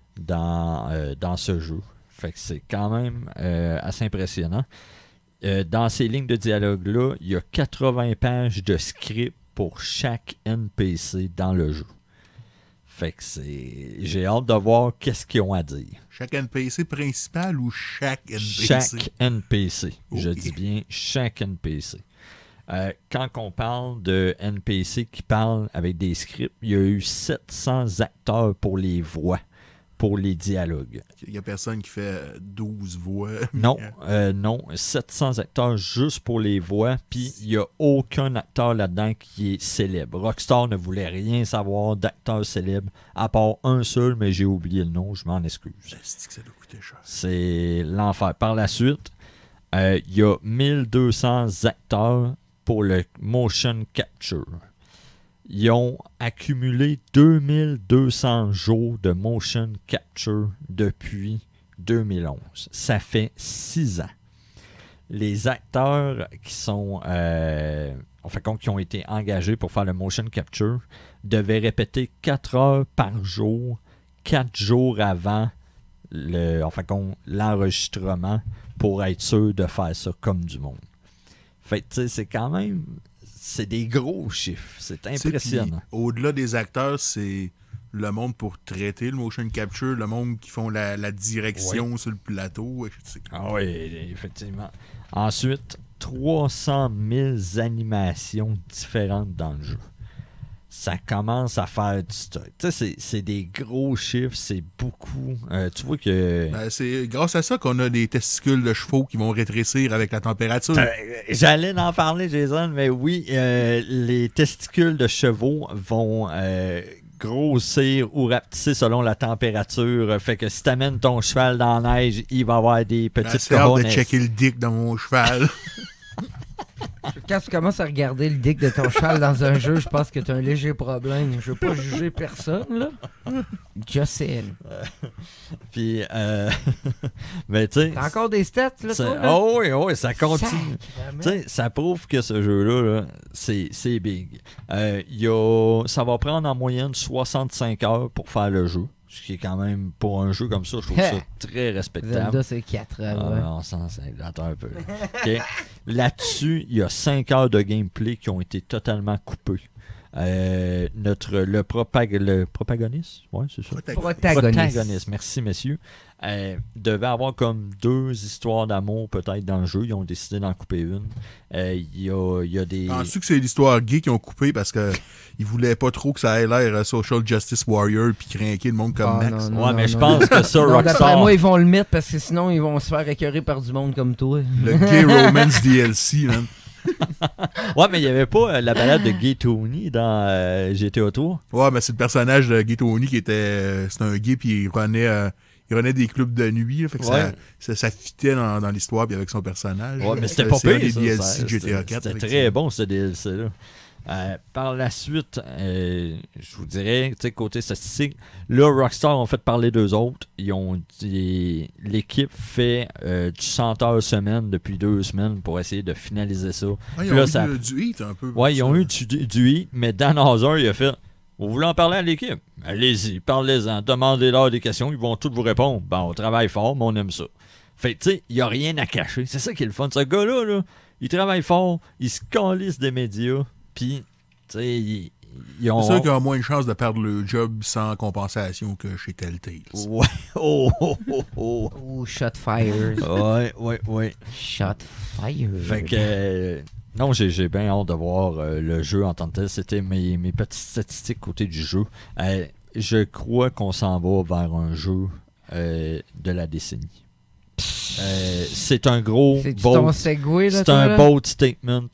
dans ce jeu. Fait que c'est quand même assez impressionnant. Dans ces lignes de dialogue-là, il y a 80 pages de script pour chaque NPC dans le jeu. Fait que j'ai hâte de voir qu'est-ce qu'ils ont à dire. Chaque NPC principal ou chaque NPC? Chaque NPC. Je Ok. dis bien chaque NPC. Quand on parle de NPC qui parlent avec des scripts, il y a eu 700 acteurs pour les voix, pour les dialogues. Il n'y a personne qui fait 12 voix. Non, 700 acteurs juste pour les voix, puis il n'y a aucun acteur là-dedans qui est célèbre. Rockstar ne voulait rien savoir d'acteurs célèbres, à part un seul, mais j'ai oublié le nom, je m'en excuse. C'est que ça doit coûter cher. C'est l'enfer. Par la suite, il y a 1200 acteurs pour le motion capture. Ils ont accumulé 2200 jours de motion capture depuis 2011. Ça fait 6 ans. Les acteurs qui sont qui ont été engagés pour faire le motion capture devaient répéter 4 heures par jour, 4 jours avant l'enregistrement pour être sûr de faire ça comme du monde. Fait que tu sais, c'est quand même... C'est des gros chiffres. C'est impressionnant. Puis, au-delà des acteurs, c'est le monde pour traiter le motion capture, le monde qui font la direction sur le plateau. Ah oui, effectivement. Ensuite, 300 000 animations différentes dans le jeu. Ça commence à faire du stock. Tu sais, c'est des gros chiffres, c'est beaucoup. Tu vois que... Ben, c'est grâce à ça qu'on a des testicules de chevaux qui vont rétrécir avec la température. J'allais en parler, Jason, mais oui, les testicules de chevaux vont grossir ou rapetisser selon la température. Fait que si t'amènes ton cheval dans la neige, il va avoir des petites C'est hâte de couronnes. checker le dick dans mon cheval. Quand tu commences à regarder le dick de ton cheval dans un jeu, je pense que t'as un léger problème. Je veux pas juger personne, là. Just saying. Puis, mais tu sais... T'as encore des stats, là, toi, là? Oh oui, ça continue. Sacrément. Tu sais, ça prouve que ce jeu-là, là, c'est big. Ça va prendre en moyenne 65 heures pour faire le jeu. Ce qui est quand même, pour un jeu comme ça, je trouve ça très respectable. Zelda, c'est 4 heures, ouais. On s'en attends un peu. Okay. Là-dessus, il y a 5 heures de gameplay qui ont été totalement coupées. Le protagoniste, ouais, c'est ça. Protagoniste, merci messieurs. Devait avoir comme 2 histoires d'amour peut-être dans le jeu. Ils ont décidé d'en couper une. Il y a des... Penses-tu que c'est l'histoire gay qu'ils ont coupé parce que ils voulaient pas trop que ça ait l'air Social Justice Warrior puis craquer le monde comme Max? Mais je pense que ça, Rockstar... D'après moi, ils vont le mettre parce que sinon, ils vont se faire écœurer par du monde comme toi. Le gay romance DLC, man. Ouais, mais il n'y avait pas la balade de Gay Tony dans GTA 3. Ouais, mais c'est le personnage de Gay Tony qui était... c'est un gay puis il renaît des clubs de nuit. Là, fait que ça fitait dans l'histoire puis avec son personnage. Ouais, mais c'était pas pire. C'est un des DLC de GTA 4. C'était très bon, ce DLC-là. Par la suite, je vous dirais, tu sais, côté statistique, là, Rockstar ont fait parler d'eux autres. L'équipe fait du 100 heures semaine depuis 2 semaines pour essayer de finaliser ça. Ils ont eu du hit un peu. Ouais, ils ont eu du hit, mais Dan Hauser, il a fait... Vous voulez en parler à l'équipe? Allez-y, parlez-en, demandez-leur des questions, ils vont tous vous répondre. Bon, on travaille fort, mais on aime ça. Fait tu sais, il n'y a rien à cacher. C'est ça qui est le fun. Ce gars-là, là, il travaille fort, il se calisse des médias, puis, tu sais, ils ont... C'est sûr qu'il a moins de chances de perdre le job sans compensation que chez Telltale. Ouais. Oh. Oh, shot fires. Ouais. Shot fires. Fait que... non, j'ai bien hâte de voir le jeu en tant que tel. C'était mes petites statistiques côté du jeu. Je crois qu'on s'en va vers un jeu de la décennie. C'est un gros bold, c'est un bold statement.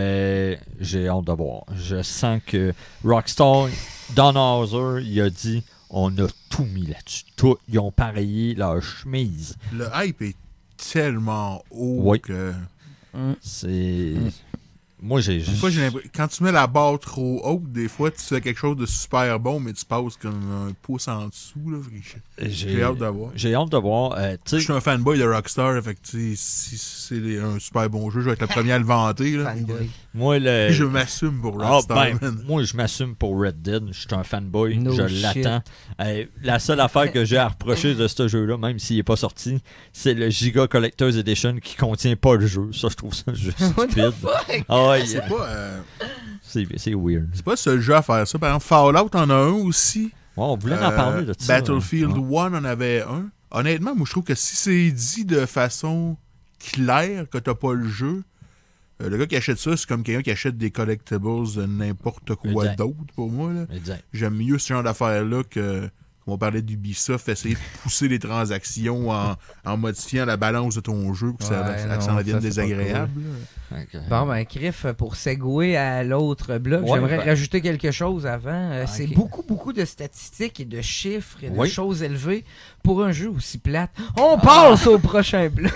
J'ai hâte de voir. Je sens que Rockstar, Don Hauser, il a dit on a tout mis là-dessus. Ils ont pareillé leur chemise. Le hype est tellement haut que... C'est... Moi, j'ai quand tu mets la barre trop haute, des fois, tu fais quelque chose de super bon, mais tu passes comme un pouce en dessous. Là. J'ai hâte de voir. J'ai hâte de voir. Je suis un fanboy de Rockstar, fait que si c'est un super bon jeu, je vais être le premier à le vanter. Là. Moi, je m'assume pour Rockstar. Moi, je m'assume pour Red Dead. Je suis un fanboy. Je l'attends. La seule affaire que j'ai à reprocher de ce jeu-là, même s'il n'est pas sorti, c'est le Giga Collector's Edition qui contient pas le jeu. Ça, je trouve ça juste stupide. C'est pas... c'est weird. C'est pas le seul jeu à faire ça. Par exemple, Fallout en a un aussi. Ouais, on voulait en parler de ça. Battlefield 1 en avait un. Honnêtement, moi, je trouve que si c'est dit de façon claire que t'as pas le jeu, le gars qui achète ça, c'est comme quelqu'un qui achète des collectibles de n'importe quoi d'autre pour moi. Là. J'aime mieux ce genre d'affaires-là que... On parlait d'Ubisoft, essayer de pousser les transactions en modifiant la balance de ton jeu pour que ça en devienne désagréable. Cool. Bon, ben, Criff, pour segouer à l'autre bloc, j'aimerais rajouter quelque chose avant. C'est beaucoup de statistiques et de chiffres et de choses élevées pour un jeu aussi plate. On passe au prochain bloc.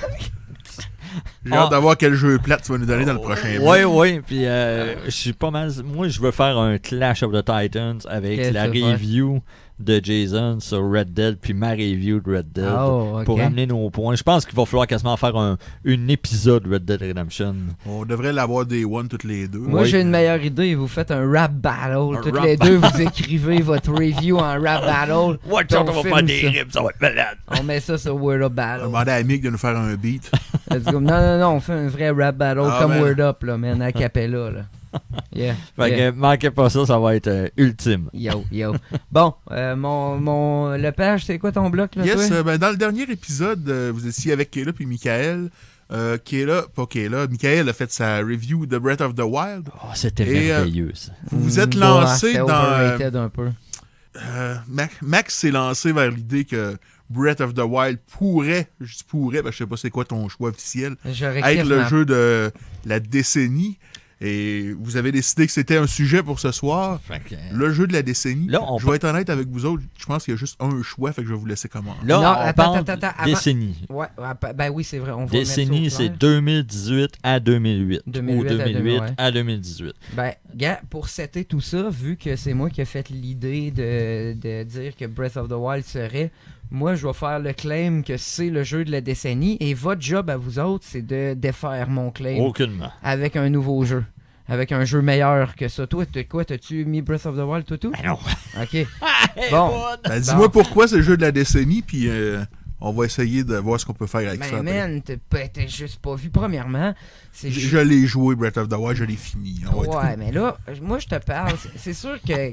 J'ai hâte d'avoir quel jeu plate tu vas nous donner dans le prochain bloc. Oui, puis je suis pas mal... Moi, je veux faire un Clash of the Titans avec la review de Jason sur Red Dead, puis ma review de Red Dead pour amener nos points. Je pense qu'il va falloir quasiment faire un épisode Red Dead Redemption. On devrait l'avoir des one toutes les deux. Moi, j'ai une meilleure idée. Vous faites un rap battle. Toutes les deux, vous écrivez votre review en rap battle. On va faire des rips, ça va être malade. On met ça sur Word Up Battle. On va demander à Mick de nous faire un beat. Non, on fait un vrai rap battle comme Word Up, là, mais a cappella, là. Manquez pas ça, ça va être ultime. Yo. Bon, le page, c'est quoi ton bloc là? Dans le dernier épisode, vous étiez avec Kayla puis Michael. Michael a fait sa review de Breath of the Wild. C'était merveilleux ça. Vous vous êtes lancé dans... un peu. Max s'est lancé vers l'idée que Breath of the Wild pourrait, je dis pourrait, parce que je sais pas c'est quoi ton choix officiel, être le jeu de la décennie. Et vous avez décidé que c'était un sujet pour ce soir. Fait que, Le jeu de la décennie. Là, je vais être honnête avec vous autres. Je pense qu'il y a juste un choix, fait que je vais vous laisser commencer. là, Non, on attends, parle avant- décennie. Ouais, ben oui, c'est vrai. On va Décennie, mettre ça au c'est clair. 2018 à 2008. 2008 ou à 2008 ouais. à 2018. Ben, gars, pour setter tout ça, vu que c'est moi qui ai fait l'idée de dire que Breath of the Wild serait, moi, je vais faire le claim que c'est le jeu de la décennie, et votre job à vous autres, c'est de défaire mon claim Aucunement. avec un nouveau jeu. Avec un jeu meilleur que ça. Toi, t'as-tu mis Breath of the Wild, toi, tout? Ben non. Ok. Bon. Ben, dis-moi pourquoi c'est le jeu de la décennie, puis on va essayer de voir ce qu'on peut faire avec ça. Ben, après. man, t'as juste pas vu. Premièrement, c'est Je l'ai joué, Breath of the Wild, je l'ai fini. On va être Ouais, mais là, moi, je te parle. C'est sûr que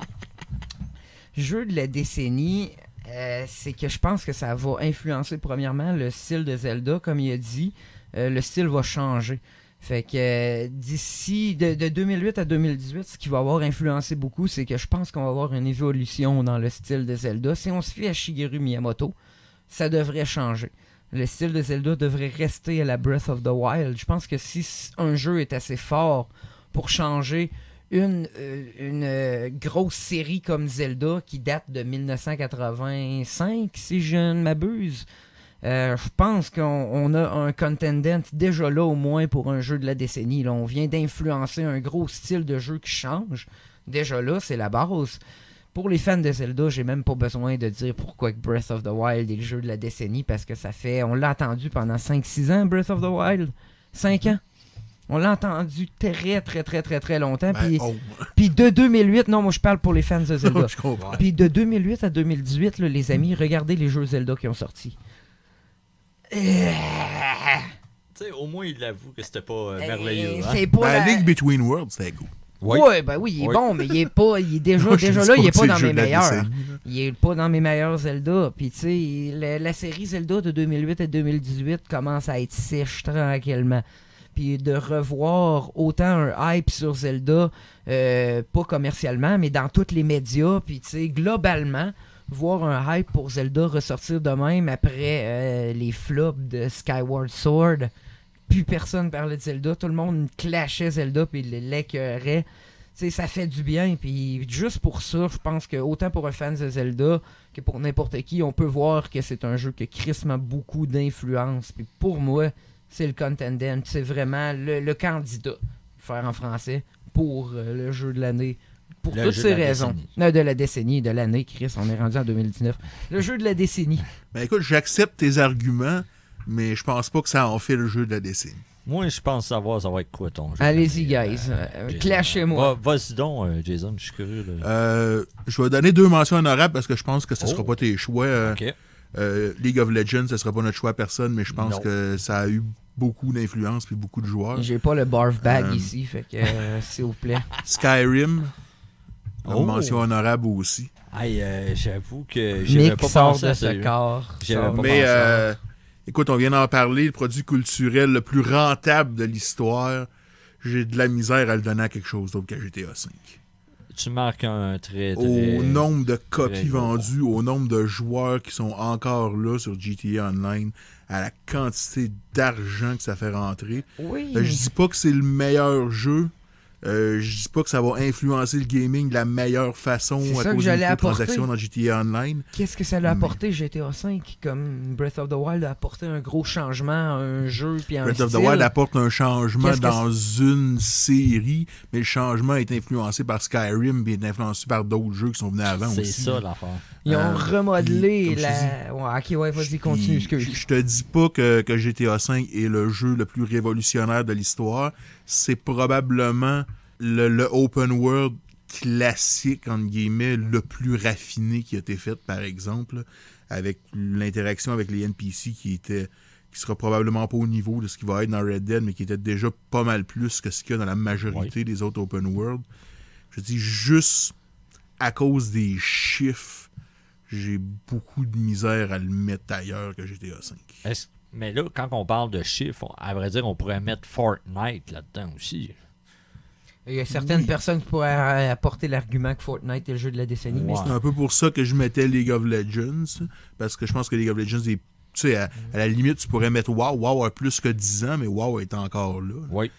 jeu de la décennie, c'est que je pense que ça va influencer, premièrement, le style de Zelda. Comme il a dit, le style va changer. Fait que d'ici, de 2008 à 2018, ce qui va avoir influencé beaucoup, c'est que je pense qu'on va avoir une évolution dans le style de Zelda. Si on se fie à Shigeru Miyamoto, ça devrait changer. Le style de Zelda devrait rester à la Breath of the Wild. Je pense que si un jeu est assez fort pour changer une grosse série comme Zelda qui date de 1985, si je ne m'abuse, je pense qu'on a un contendant déjà là au moins pour un jeu de la décennie. Là, on vient d'influencer un gros style de jeu qui change. Déjà là, c'est la base. Pour les fans de Zelda, j'ai même pas besoin de dire pourquoi que Breath of the Wild est le jeu de la décennie, parce que ça fait... On l'a attendu pendant 5-6 ans, Breath of the Wild. 5 ans. On l'a entendu très longtemps. Ben, Puis de 2008... Non, moi je parle pour les fans de Zelda. je comprends. Puis de 2008 à 2018, là, les amis, regardez les jeux Zelda qui ont sorti. Tu sais, au moins, il avoue que c'était pas merveilleux. Hein? C'est pas Ben, la- Link Between Worlds, c'était cool. Oui. Ouais, ben oui, il est Oui. bon, mais il est pas. Il est déjà Moi, je dis là, il est que pas c'est dans le jeu mes de la meilleurs. décennie, là. Il est pas dans mes meilleurs Zelda. Puis tu sais, la série Zelda de 2008 à 2018 commence à être sèche tranquillement. Puis de revoir autant un hype sur Zelda, pas commercialement, mais dans tous les médias, puis tu sais, globalement, voir un hype pour Zelda ressortir de même après les flops de Skyward Sword. Plus personne parlait de Zelda, tout le monde clashait Zelda puis l'écœurait. Tu sais, ça fait du bien, puis juste pour ça, je pense que autant pour un fan de Zelda que pour n'importe qui, on peut voir que c'est un jeu qui a crissement beaucoup d'influence. Puis pour moi, c'est le contendant, c'est vraiment le candidat, faire en français, pour le jeu de l'année. Pour Le toutes jeu ces de la raisons. décennie. Non, de la décennie, de l'année, Chris, on est rendu en 2019. Le jeu de la décennie. Ben écoute, j'accepte tes arguments, mais je pense pas que ça en fait le jeu de la décennie. Moi, je pense savoir ça va être quoi ton jeu. Allez-y, guys. Jason. Clashez-moi. Vas-y donc, Jason, je suis curieux. Là. Je vais donner 2 mentions honorables parce que je pense que ce Oh. sera pas tes choix. OK. League of Legends, ce sera pas notre choix à personne, mais je pense Non. que ça a eu beaucoup d'influence puis beaucoup de joueurs. J'ai pas le barf bag Euh, ici, fait que s'il vous plaît. Skyrim, une Oh. mention honorable aussi. Hey, j'avoue que j'avais Mick pas sort pensé de à ce celui-là. corps. J'avais Sort- pas Mais pensé. écoute, on vient d'en parler, le produit culturel le plus rentable de l'histoire. J'ai de la misère à le donner à quelque chose d'autre qu'à GTA V. Tu marques un très, très... Au nombre de copies très gros. vendues, au nombre de joueurs qui sont encore là sur GTA Online, à la quantité d'argent que ça fait rentrer. Oui. Je dis pas que c'est le meilleur jeu. Je dis pas que ça va influencer le gaming de la meilleure façon C'est à ça que cause des j'allais apporter. transactions dans GTA Online. Qu'est-ce que ça l'a Mais- apporté GTA V comme Breath of the Wild a apporté un gros changement à un jeu puis à un Breath of the style. Wild apporte un changement Qu'est-ce que dans une série, mais le changement est influencé par Skyrim et est influencé par d'autres jeux qui sont venus avant C'est aussi. ça l'affaire. Ils ont remodelé puis, comme la... Ouais, ok, ouais, vas-y, continue, Puis, excuse. Je te dis pas que GTA V est le jeu le plus révolutionnaire de l'histoire. C'est probablement le open world classique, entre guillemets, le plus raffiné qui a été fait, par exemple, avec l'interaction avec les NPC qui sera probablement pas au niveau de ce qui va être dans Red Dead, mais qui était déjà pas mal plus que ce qu'il y a dans la majorité des autres open world. Je dis juste à cause des chiffres, j'ai beaucoup de misère à le mettre ailleurs que GTA V. Mais là, quand on parle de chiffres, à vrai dire, on pourrait mettre Fortnite là-dedans aussi. Il y a certaines personnes qui pourraient apporter l'argument que Fortnite est le jeu de la décennie, mais Ouais. C'est un peu pour ça que je mettais League of Legends, parce que je pense que League of Legends est... Tu sais, à la limite, tu pourrais mettre WoW. WoW a plus que 10 ans, mais WoW est encore là. Oui.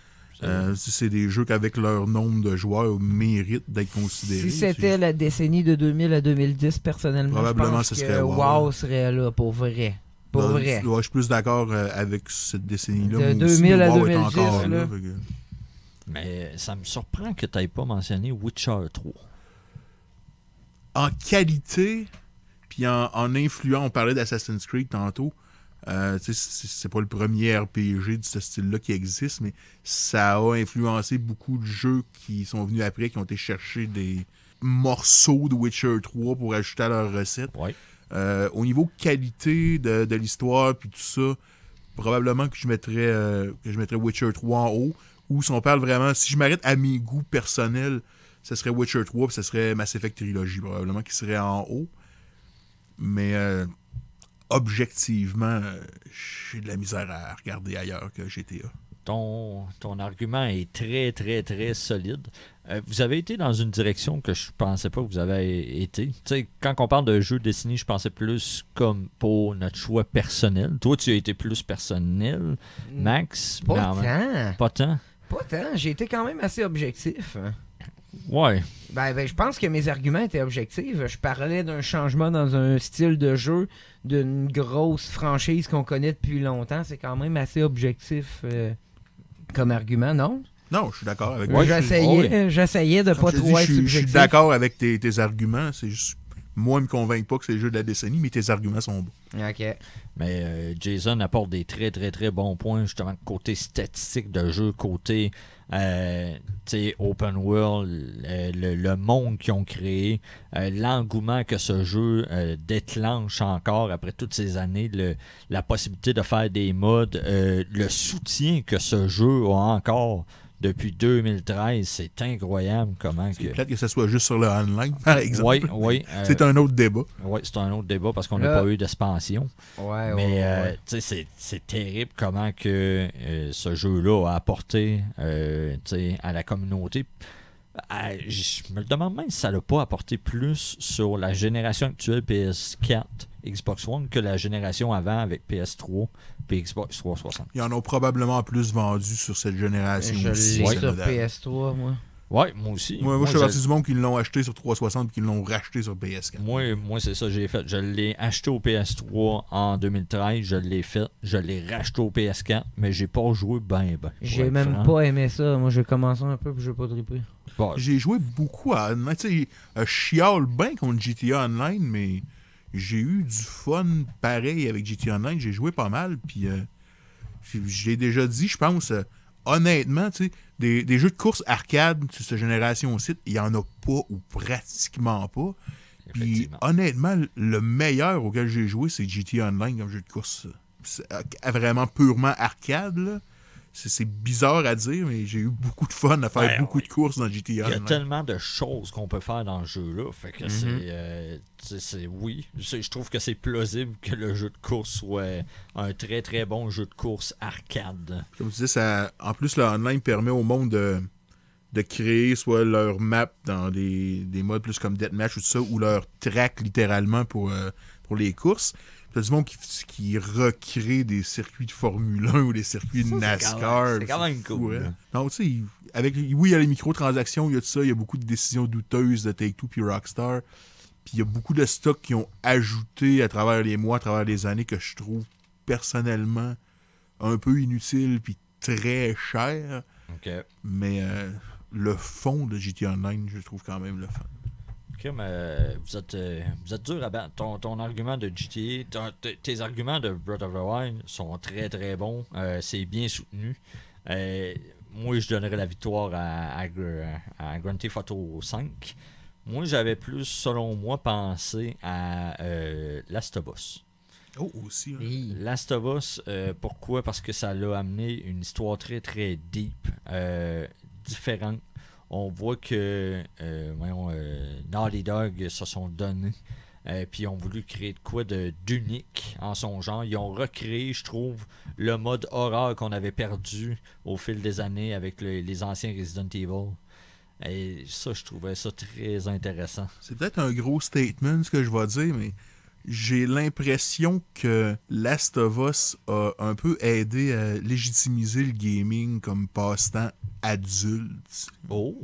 C'est des jeux qu'avec leur nombre de joueurs méritent d'être considérés. Si c'était la décennie de 2000 à 2010, personnellement, Probablement, je pense ce que serait WoW serait là, pour vrai. Pour vrai. Ouais, je suis plus d'accord avec cette décennie-là. De Moi 2000 aussi, à WoW est 2010, encore là. fait que- Mais ça me surprend que tu n'aies pas mentionné Witcher 3. En qualité, puis en influence, on parlait d'Assassin's Creed tantôt. C'est pas le premier RPG de ce style-là qui existe, mais ça a influencé beaucoup de jeux qui sont venus après, qui ont été chercher des morceaux de Witcher 3 pour ajouter à leur recette. Ouais. Au niveau qualité de l'histoire puis tout ça, probablement que je mettrais Witcher 3 en haut. Ou si on parle vraiment, si je m'arrête à mes goûts personnels, ce serait Witcher 3 puis ce serait Mass Effect Trilogy probablement qui serait en haut. Mais objectivement, j'ai de la misère à regarder ailleurs que GTA. Ton argument est très, très, très solide. Vous avez été dans une direction que je pensais pas que vous avez été. Tu sais, quand on parle de jeux Destiny, je pensais plus comme pour notre choix personnel. Toi, tu as été plus personnel, Max. Pas mais tant. Pas tant. Pas tant. J'ai été quand même assez objectif. Ouais. Ben, je pense que mes arguments étaient objectifs. Je parlais d'un changement dans un style de jeu d'une grosse franchise qu'on connaît depuis longtemps. C'est quand même assez objectif comme argument, non? Non, je suis d'accord avec Moi, toi. j'essayais de Comme pas je te dis, trop être je suis subjectif. d'accord avec tes arguments. C'est juste, moi, ils me convainc pas que c'est le jeu de la décennie, mais tes arguments sont bons. OK. Mais Jason apporte des très, très, très bons points, justement, côté statistique de jeu, côté open world, le monde qu'ils ont créé, l'engouement que ce jeu déclenche encore après toutes ces années, la possibilité de faire des mods, le soutien que ce jeu a encore depuis 2013, c'est incroyable comment C'est que... plate que ce soit juste sur le online, par exemple. Oui. C'est un autre débat. Oui, c'est un autre débat parce qu'on n'a Là- pas eu d'expansion. Ouais, Mais ouais. tu sais, c'est terrible comment que ce jeu-là a apporté tu sais, à la communauté. Je me demande même si ça n'a pas apporté plus sur la génération actuelle PS4, Xbox One que la génération avant avec PS3 et Xbox 360. Ils en ont probablement plus vendu sur cette génération Je aussi. l'ai Ouais. sur Canada. PS3, moi. Ouais, moi aussi. Moi, je fais partie du monde qui l'ont acheté sur 360 et qui l'ont racheté sur PS4. Moi, c'est ça que j'ai fait. Je l'ai acheté au PS3 en 2013, je l'ai fait, je l'ai racheté au PS4, mais j'ai pas joué ben. J'ai même pas aimé ça. Moi, j'ai commencé un peu puis j'ai pas trippé. Bon, J'ai joué beaucoup à Online. Tu sais, je chiale bien contre GTA Online, mais j'ai eu du fun pareil avec GTA Online. J'ai joué pas mal, puis je l'ai déjà dit, je pense, honnêtement, tu sais, des jeux de course arcade sur cette génération-ci, il y en a pas ou pratiquement pas. Puis effectivement. honnêtement, le meilleur auquel j'ai joué, c'est GTA Online comme jeu de course. C'est vraiment purement arcade, là. C'est bizarre à dire, mais j'ai eu beaucoup de fun à faire Ouais, beaucoup ouais. de courses dans GTA Il y a Online. tellement de choses qu'on peut faire dans le jeu-là. Fait que oui. Je trouve que c'est plausible que le jeu de course soit un très très bon jeu de course arcade. Comme tu disais, en plus, le online permet au monde de créer soit leur map dans des modes plus comme Deathmatch ou tout ça, ou leur track littéralement pour les courses. T'as du monde qui recrée des circuits de Formule 1 ou des circuits de NASCAR. C'est quand même fou, cool. hein. Non, tu sais, oui, il y a les microtransactions, il y a tout ça, il y a beaucoup de décisions douteuses de Take-Two puis Rockstar. Puis il y a beaucoup de stocks qui ont ajouté à travers les mois, à travers les années, que je trouve personnellement un peu inutile puis très cher. OK. Mais le fond de GTA Online, je trouve quand même le fun. OK, mais vous êtes dur à battre. Ton argument de GTA, tes arguments de Breath of the Wild sont très très bons. C'est bien soutenu. Moi, je donnerais la victoire à Grand Theft Auto 5. Moi, j'avais plus, selon moi, pensé à Last of Us. Oh, aussi. Hein. Hey. Last of Us, pourquoi? Parce que ça l'a amené une histoire très très deep, différente. On voit que Naughty Dog se sont donnés, puis ils ont voulu créer de quoi d'unique en son genre. Ils ont recréé, je trouve, le mode horreur qu'on avait perdu au fil des années avec les anciens Resident Evil. Et ça, je trouvais ça très intéressant. C'est peut-être un gros statement, ce que je vais dire, mais j'ai l'impression que Last of Us a un peu aidé à légitimiser le gaming comme passe-temps adulte. Oh!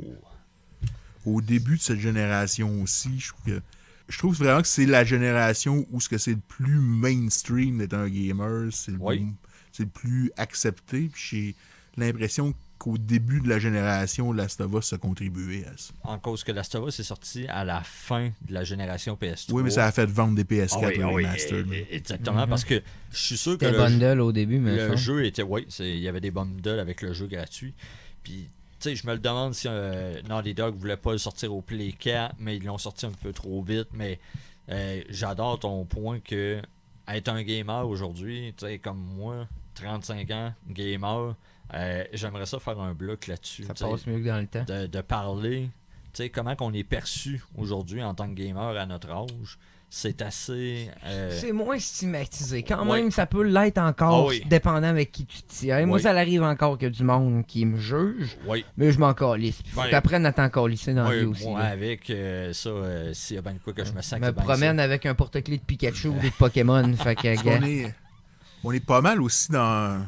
Au début de cette génération aussi, je trouve vraiment que c'est la génération où ce que c'est le plus mainstream d'être un gamer, c'est le plus accepté. Puis j'ai l'impression qu'au début de la génération, Last of Us a contribué à ça. En cause que Last of Us est sorti à la fin de la génération PS3. Oui, mais ça a fait vendre des PS4 les remastered. Exactement, parce que je suis sûr que C'était bundle au début, mais le jeu était... Oui, il y avait des bundles avec le jeu gratuit. Puis, tu sais, je me le demande si Naughty Dog voulait pas le sortir au Play 4, mais ils l'ont sorti un peu trop vite. Mais j'adore ton point que être un gamer aujourd'hui, tu sais, comme moi, 35 ans, gamer... j'aimerais ça faire un bloc là-dessus. Ça passe mieux que dans le temps. De parler, tu sais, comment qu'on est perçu aujourd'hui en tant que gamer à notre âge. C'est assez... C'est moins stigmatisé. Quand même, ça peut l'être encore, Ah oui. dépendant avec qui tu tiens. Moi, Oui. ça arrive encore que du monde qui me juge, Oui. mais je m'en calisse. Faut Ben, t'apprennes à t'en calisser dans la vie Oui, aussi. moi, là. avec ça, s'il y a bien de quoi que je me sac, Je me c'est bien promène ça. avec un porte-clés de Pikachu ou de Pokémon. Fait que, gars, On est pas mal aussi dans...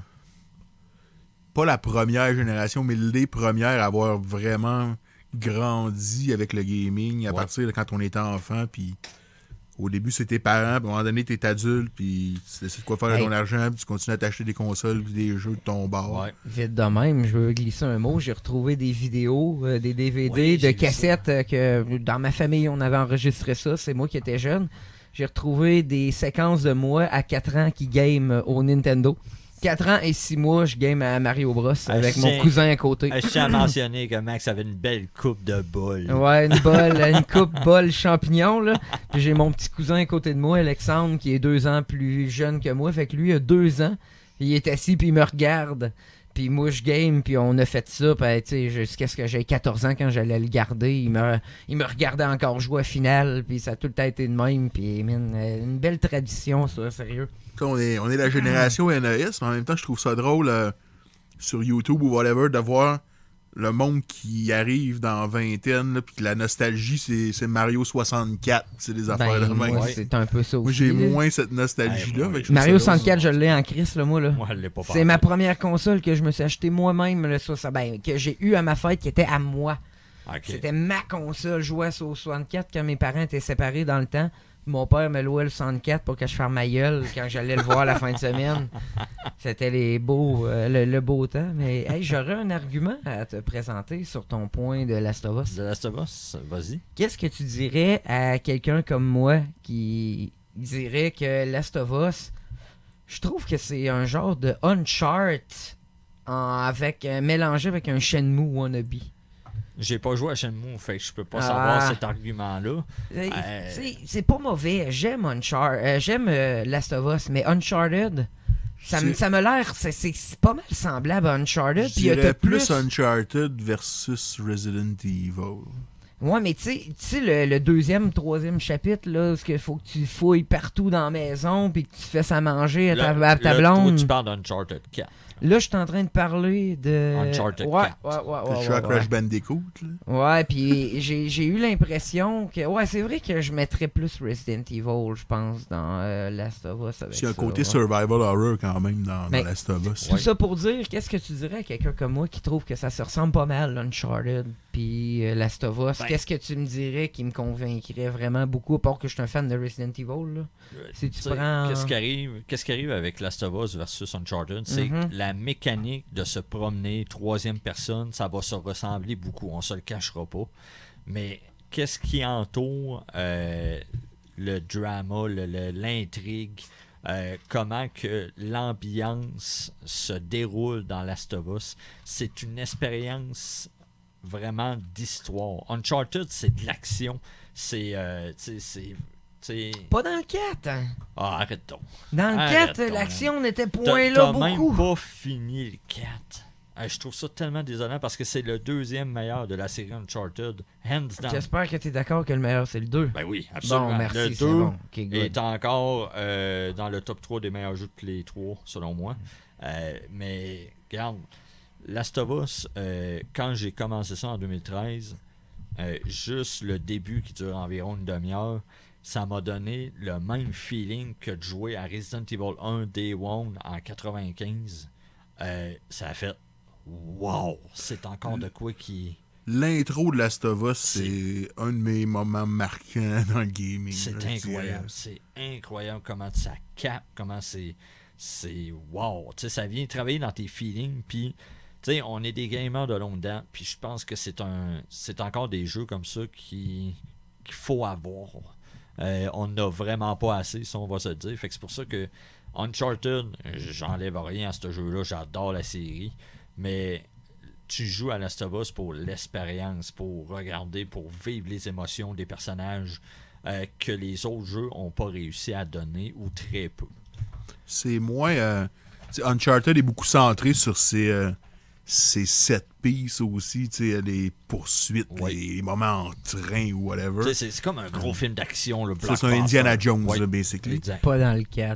Pas la première génération, mais les premières à avoir vraiment grandi avec le gaming à partir de quand on était enfant. Puis au début, c'était parents. Puis à un moment donné, t'es adulte. Puis tu décides quoi faire de ton argent. Puis tu continues à t'acheter des consoles puis des jeux de ton bar. Ouais. vite de même, je veux glisser un mot. J'ai retrouvé des vidéos, des DVD, Oui, de j'ai vu cassettes que dans ma famille, on avait enregistré ça. C'est moi qui étais jeune. J'ai retrouvé des séquences de moi à 4 ans qui game au Nintendo. 4 ans et 6 mois, je game à Mario Bros avec mon cousin à côté. Je tiens à mentionner que Max avait une belle coupe de bol. Ouais, une coupe bol champignon, là. Puis j'ai mon petit cousin à côté de moi, Alexandre, qui est 2 ans plus jeune que moi. Fait que lui, il a 2 ans. Il est assis, puis il me regarde. Puis moi, je game, puis on a fait ça. Puis, tu sais, jusqu'à ce que j'ai 14 ans, quand j'allais le garder, il me regardait encore jouer à finale. Puis ça a tout le temps été de même. Puis, man, une belle tradition, ça, sérieux. On est la génération NES, mais en même temps, je trouve ça drôle sur YouTube ou whatever de voir le monde qui arrive dans vingtaine, là, puis que la nostalgie, c'est Mario 64. C'est des affaires de même. Moi, c'est un peu ça aussi. Moi, j'ai là. moins cette nostalgie-là. Ouais, fait que je Mario trouve ça drôle. 64, je l'ai en crise, là, moi, là. Moi, elle l'est pas C'est ma première console que je me suis acheté moi-même, là, que j'ai eu à ma fête, qui était à moi. OK. C'était ma console. Je jouais au 64 quand mes parents étaient séparés dans le temps. Mon père me louait le 64 pour que je fasse ma gueule quand j'allais le voir la fin de semaine. C'était le beau temps. Mais hey, j'aurais un argument à te présenter sur ton point de Last of Us. The Last of Us, vas-y. Qu'est-ce que tu dirais à quelqu'un comme moi qui dirait que Last of Us, je trouve que c'est un genre de Uncharted mélangé avec un Shenmue wannabe. J'ai pas joué à Shenmue, fait que je peux pas savoir cet argument-là. C'est pas mauvais. J'aime j'aime Last of Us, mais Uncharted, ça me l'air, c'est pas mal semblable à Uncharted. Je Puis dirais t'as plus Uncharted versus Resident Evil. Ouais, mais tu sais, le deuxième, troisième chapitre, là, où il faut que tu fouilles partout dans la maison, puis que tu fasses à manger à ta Là, blonde. toi, tu parles d'Uncharted 4. Là, je suis en train de parler de... Uncharted ouais, 4. Ouais, Tu joues à Crash Bandicoot, là. Ouais, puis j'ai eu l'impression que... Ouais, c'est vrai que je mettrais plus Resident Evil, je pense, dans Last of Us. Il y a un côté survival horror quand même dans Mais Last of Us. Tout ça pour dire, qu'est-ce que tu dirais à quelqu'un comme moi qui trouve que ça se ressemble pas mal, Uncharted puis Last of Us? Qu'est-ce que tu me dirais qui me convaincrait vraiment beaucoup, à part que je suis un fan de Resident Evil, là? Si tu prends... Qu'est-ce qui arrive avec Last of Us versus Uncharted, c'est que la mécanique de se promener troisième personne, ça va se ressembler beaucoup, on se le cachera pas. Mais qu'est-ce qui entoure le drama, l'intrigue, comment que l'ambiance se déroule dans Last of Us, c'est une expérience vraiment d'histoire. Uncharted, c'est de l'action, c'est Pas dans le 4, hein? Ah, arrête donc. Dans le Arrête 4, donc, l'action n'était T'as point là même beaucoup. pas fini le 4. Je trouve ça tellement désolant parce que c'est le deuxième meilleur de la série Uncharted, hands down. J'espère que t'es d'accord que le meilleur, c'est le 2. Ben oui, absolument. Bon, merci, le c'est 2 bon. Ok, good. est encore dans le top 3 des meilleurs jeux que les 3, selon moi. Mais, regarde, Last of Us, quand j'ai commencé ça en 2013, juste le début qui dure environ une demi-heure, ça m'a donné le même feeling que de jouer à Resident Evil 1 Day One en 95. Ça a fait wow, c'est encore de quoi qui... L'intro de Last of Us, c'est un de mes moments marquants dans le gaming. C'est incroyable. C'est incroyable comment ça capte, comment c'est wow. Tu sais, ça vient travailler dans tes feelings, puis tu sais, on est des gamers de longue date, puis je pense que c'est encore des jeux comme ça qu'il faut avoir. On n'a vraiment pas assez, si on va se le dire. Fait que c'est pour ça que Uncharted, j'enlève rien à ce jeu-là, j'adore la série, mais tu joues à Last of Us pour l'expérience, pour regarder, pour vivre les émotions des personnages que les autres jeux n'ont pas réussi à donner ou très peu. C'est moins... Uncharted est beaucoup centré sur ses set pieces aussi, les poursuites, les moments en train ou whatever. C'est comme un gros film d'action. C'est un Indiana Jones, là, basically. Exact. Pas dans le 4.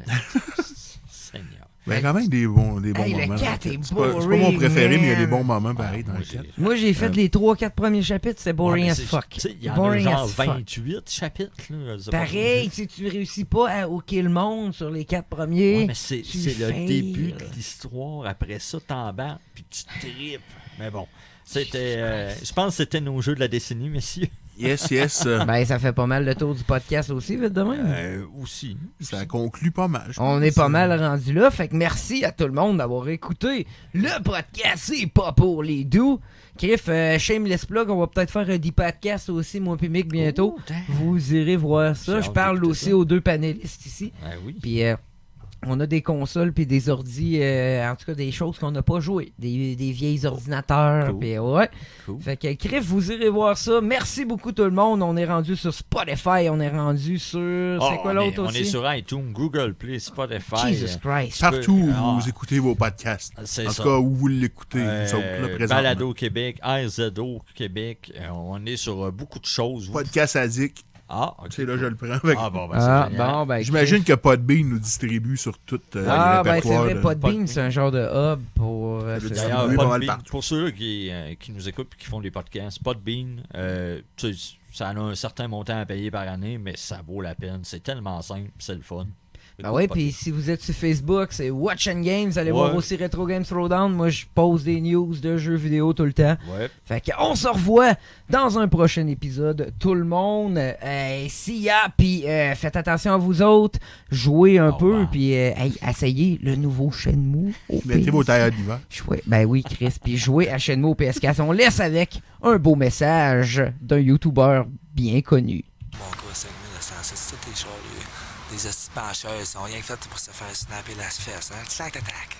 Seigneur. Il y a quand même des bons moments. Le 4 est C'est pas boring, mon préféré, mais il y a des man. bons moments pareil dans le 4. Moi, j'ai fait les 3-4 premiers chapitres, c'est boring as fuck. Il y en Boring a genre as fuck. 28 chapitres. Là, Pareil, si tu réussis pas à hooker le monde sur les 4 premiers, ouais, mais c'est tu le fails. début de l'histoire. Après ça, t'embarques, puis tu tripes. Mais bon, c'était... je pense que c'était nos jeux de la décennie, messieurs. Yes. Ben, ça fait pas mal le tour du podcast aussi, vite de même. Aussi. Ça conclut pas mal. On est pas mal rendu là, fait que merci à tout le monde d'avoir écouté le podcast. C'est pas pour les doux. Criff, shameless plug, on va peut-être faire des podcasts aussi, moi et Mick, bientôt. Oh, damn. Vous irez voir ça. J'ai Je hâte parle d'écouter aussi ça. aux 2 panélistes ici. Oui. Puis on a des consoles puis des ordis, en tout cas des choses qu'on n'a pas jouées. Des vieilles ordinateurs. Cool. Puis ouais. Cool. Fait que Criff, vous irez voir ça. Merci beaucoup tout le monde. On est rendu sur Spotify. On est rendu sur... C'est quoi l'autre aussi? On est sur iTunes, Google Play, Spotify. Jesus Christ. Partout où Ah. vous écoutez vos podcasts. C'est En ça. tout cas, où vous l'écoutez, vous autres, là, présentement. Balado Québec, RZO Québec. On est sur beaucoup de choses. Podcast Addict. Ah, ok. C'est là je le prends. Avec... Bon, Ah, c'est génial. bon, ben, J'imagine que Podbean nous distribue sur tout les ben c'est répertoires. vrai, de- Podbean, c'est un genre de hub pour... veut c'est- dire- D'ailleurs, distribué pas mal Podbean, partout. pour ceux qui nous écoutent et qui font des podcasts, Podbean, tu sais, ça a un certain montant à payer par année, mais ça vaut la peine. C'est tellement simple, c'est le fun. Ben ouais, puis si vous êtes sur Facebook, c'est Watch and Games. Allez Ouais. voir aussi Retro Games Throwdown. Moi, je pose des news de jeux vidéo tout le temps. Ouais. Fait qu'on se revoit dans un prochain épisode. Tout le monde, s'il y a, puis faites attention à vous autres. Jouez un Au peu, revoir. puis essayez le nouveau Shenmue au Mettez vos PS4. tailleurs d'hiver. Ben oui, Chris. Puis jouez à Shenmue au PS4. On laisse avec un beau message d'un YouTuber bien connu. Mon gars, 5900, c'est tous tes chars, les hosties pencheurs, ils sont rien que faits pour se faire snapper la fesse, hein? Clac, clac, clac.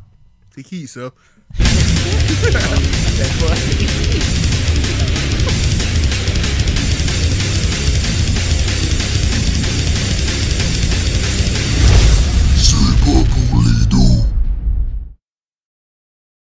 C'est qui ça? C'est pas-